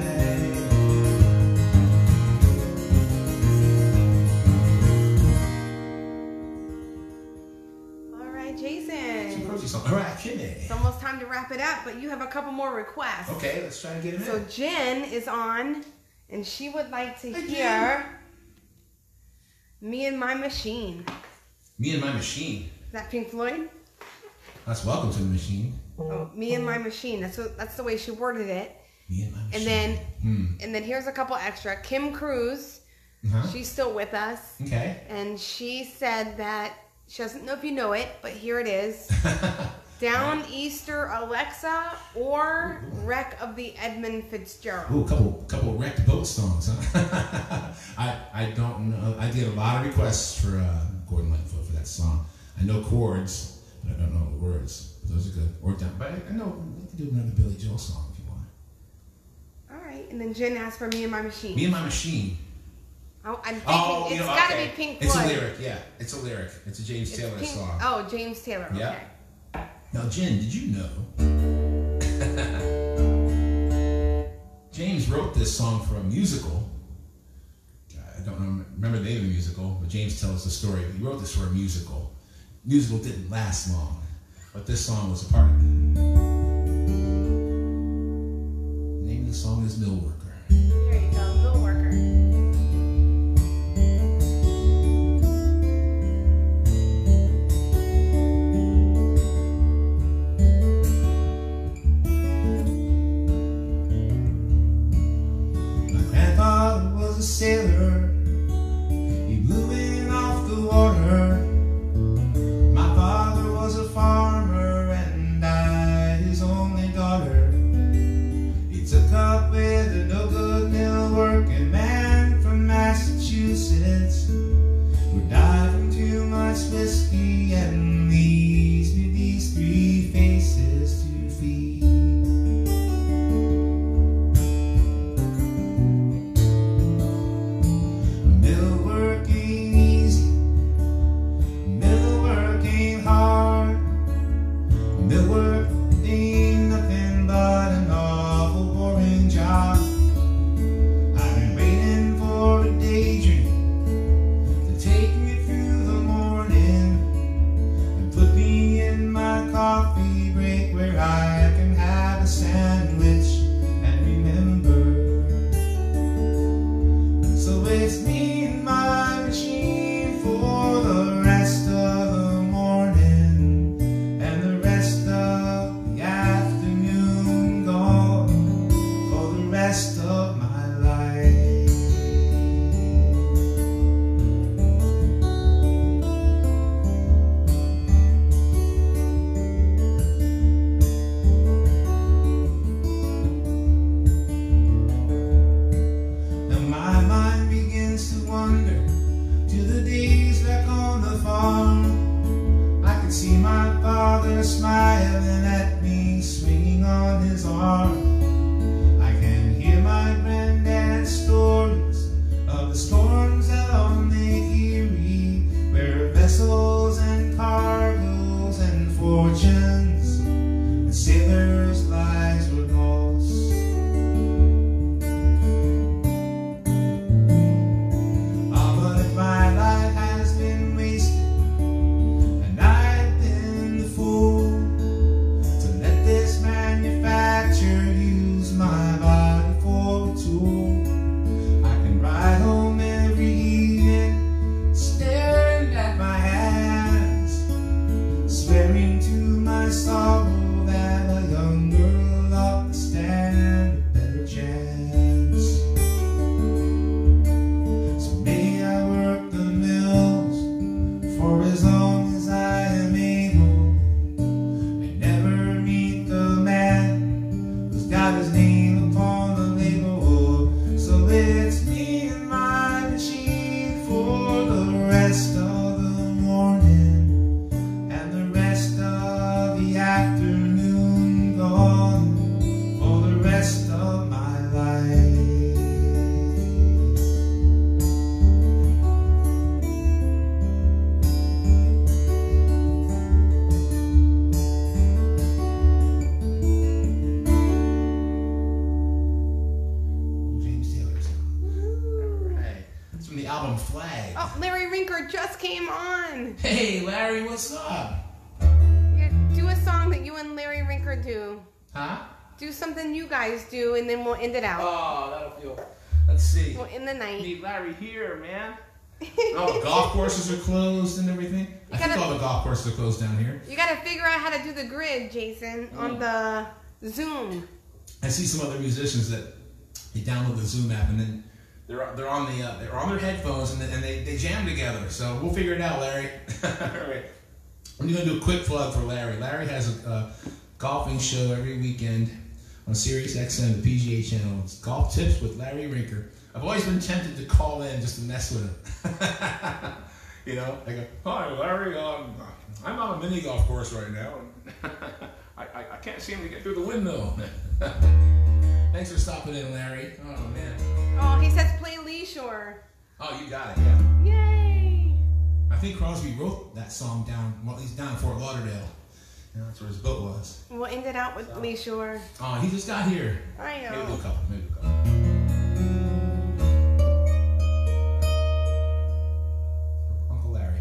All right, Jim Jason. Croce song. All right, Jimmy. It's almost time to wrap it up, but you have a couple more requests. Okay, let's try to get him So in. Jen is on, and she would like to hear "Me and My Machine." Me and My Machine. Is that Pink Floyd? That's Welcome to the Machine. Oh, "Me and My Machine." That's the way she worded it. Me and My Machine. And then here's a couple extra. Kim Cruz, Uh-huh. she's still with us, Okay. and she said that she doesn't know if you know it, but here it is. Down Easter Alexa or Wreck of the Edmund Fitzgerald. Ooh, couple wrecked boat songs, huh? I don't know. I did a lot of requests for Gordon Lightfoot for that song. I know chords, But I don't know the words. Those are good. Or down. But I know we can do another Billy Joel song if you want. All right. And then Jen asked for Me and My Machine. Me and My Machine. Oh, I'm thinking it's got to be Pink Floyd. It's a lyric, yeah. It's a lyric. It's a James Taylor song. Oh, James Taylor. Yeah. Okay. Now, Jen, did you know James wrote this song for a musical? I don't remember the name of the musical, but James tells the story. He wrote this for a musical. The musical didn't last long, but this song was a part of it. The name of the song is Mill Worker. There you go, Mill Worker. Sailor, he blew in off the water. My father was a farmer and I, his only daughter. He took up with a no-good mill working man from Massachusetts, who died from too much whiskey and leaves me these three faces to feed. Smiling at me, swinging on his arm. I can hear my granddad's stories of the storms out on Lake Erie, where vessels and cargoes and fortunes and sailors' lives were lost. Oh, but if my life has been wasted, use my body for a tool. I can ride home every evening, staring at my hands, swearing to my sorrow that a young girl ought to stand a better chance. So may I work the mills for as long as I am able, and never meet the man got his name upon the label. So it's me and my machine for the rest of the morning and the rest of the afternoon, gone for the rest of my life. The album Flag. Oh, Larry Rinker just came on. Hey, Larry, what's up? Yeah, do a song that you and Larry Rinker do. Huh? Do something you guys do, and then we'll end it out. Oh, that'll feel. Let's see. We'll end the night. Need Larry here, man. All the golf courses are closed and everything. I think all the golf courses are closed down here. You gotta figure out how to do the grid, Jason, on the Zoom. I see some other musicians that they download the Zoom app and then they're on their headphones and they jam together. So we'll figure it out, Larry. All right. I'm gonna do a quick plug for Larry. Larry has a golfing show every weekend on Sirius XM, the PGA channel. It's Golf Tips with Larry Rinker. I've always been tempted to call in just to mess with him. You know, I go, hi, Larry. I'm on a mini golf course right now, and I can't seem to get through the windmill. Thanks for stopping in, Larry. Oh man. Oh, he says play Lee Shore. Oh, you got it. Yeah. Yay! I think Crosby wrote that song down. Well, he's down in Fort Lauderdale. You know, that's where his boat was. We'll end it out with Lee Shore. Oh, he just got here. I know. Maybe we'll do a couple. Uncle Larry.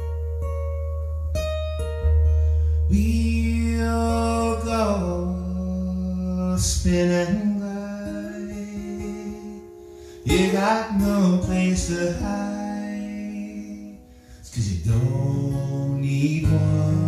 We'll go spinning glide. You got no place to hide. It's 'cause you don't need one.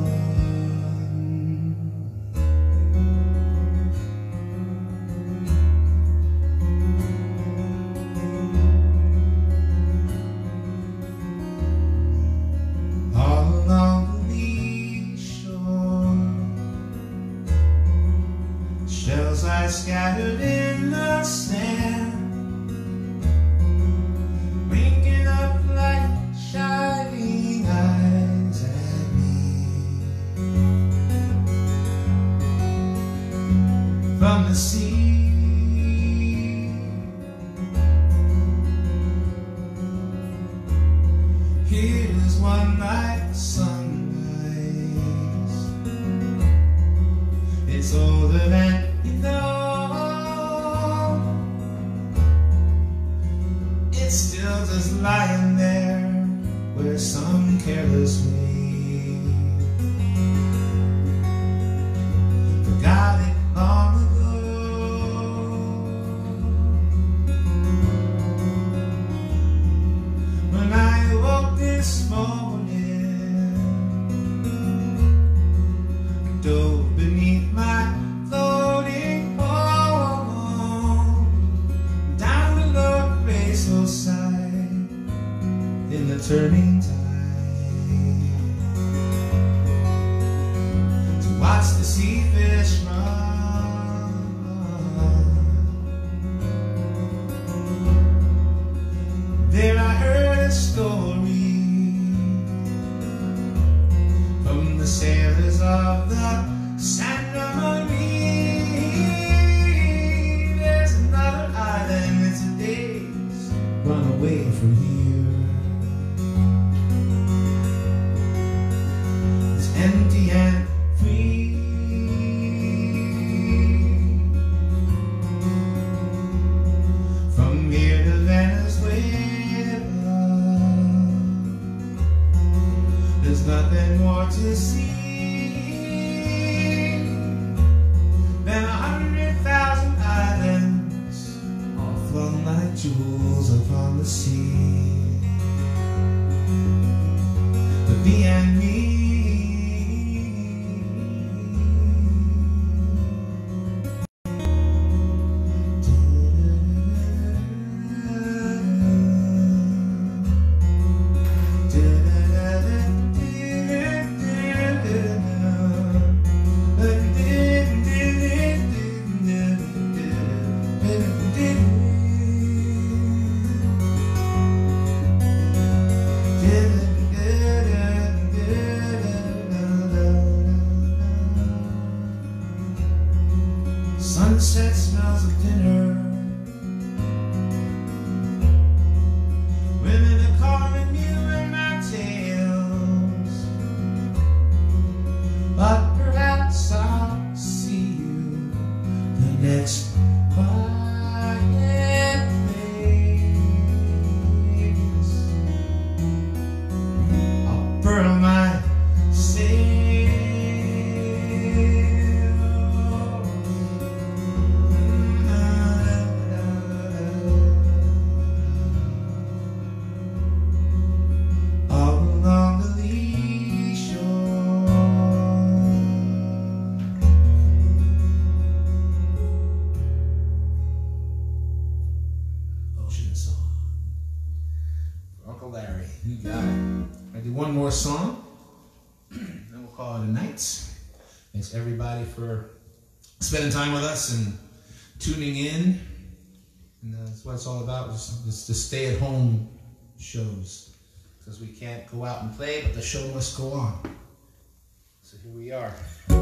Scattered in the sand, winking up like shining eyes at me. From the sea, here's one like sunrise. It's older than you know. Still just lying there where some careless way forgot it long ago. When I woke this morning, dove beneath my floating home, down the low graceful side in the turning tide, to watch the sea fish run. There I heard a story from the sailors of the Santa Maria. There's another island, it's a day's run away from here. It's empty and free. From here to Venezuela, there's nothing more to see than 100,000 islands, all flung like jewels upon the sea. But thee and me, sunset smells of dinner. Women are calling you in my tales, but perhaps I'll see you the next quiet place. I'll furl my sails. Uncle Larry, you got it. I do one more song, then we'll call it a night. Thanks everybody for spending time with us and tuning in. And that's what it's all about, just stay-at-home shows. because we can't go out and play, but the show must go on. So here we are.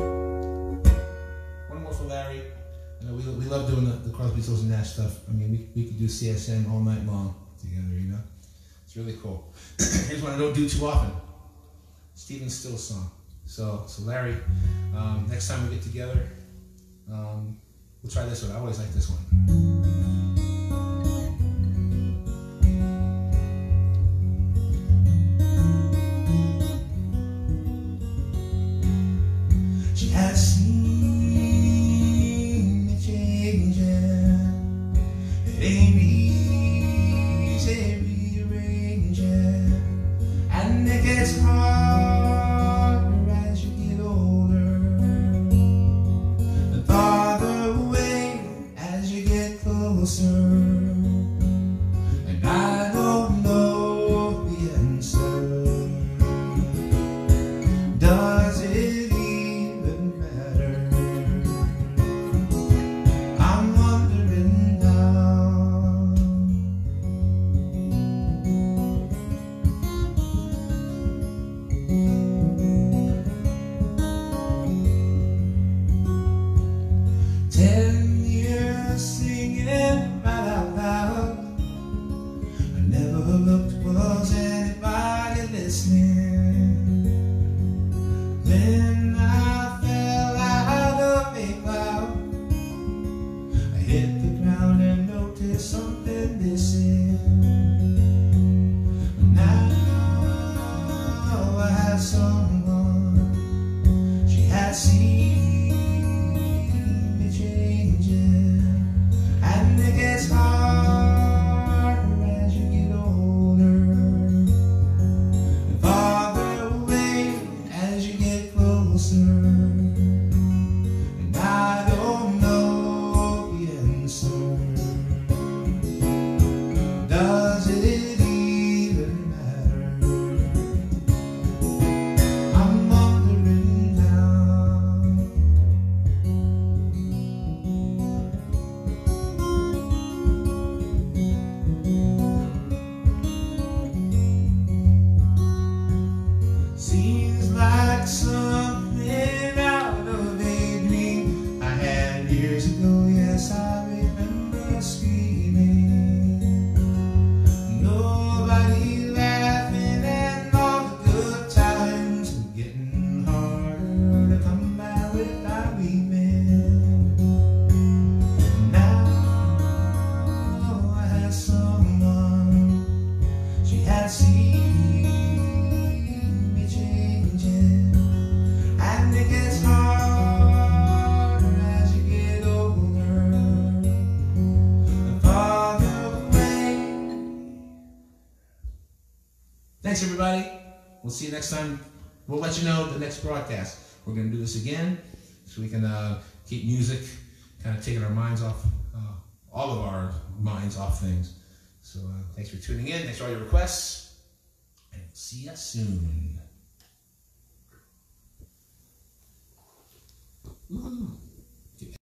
One more for Larry. You know, we love doing the Crosby, Stills and Nash stuff. I mean, we could do CSN all night long together, you know. It's really cool. Here's one I don't do too often. Stephen Stills song. So Larry, next time we get together, we'll try this one. I always like this one. She had seen me changing. It ain't easy rearranging, and it gets harder as you get older and farther away as you get closer. And I don't know the answer. Does it even matter? I'm wondering now. Ten years singing right out loud. I never looked, was anybody listening? Then I fell out of a cloud. I hit the ground and noticed something missing. Now I have someone. She has seen me changing, and it gets harder as you get older and farther away as you get closer. And I don't know the answer. Does it even matter? I'm wondering now. Seems like something out of a dream I had years ago. Yes, I remember screaming. Nobody laughing, and all the good times were getting harder to come by without weeping. Now I have someone. She has seen me changing, and it gets harder as you get older and farther away. Thanks, everybody. We'll see you next time. We'll let you know the next broadcast. We're going to do this again so we can keep music kind of taking our minds off, all of our minds off things. So thanks for tuning in. Thanks for all your requests. And we'll see you soon. Ooh.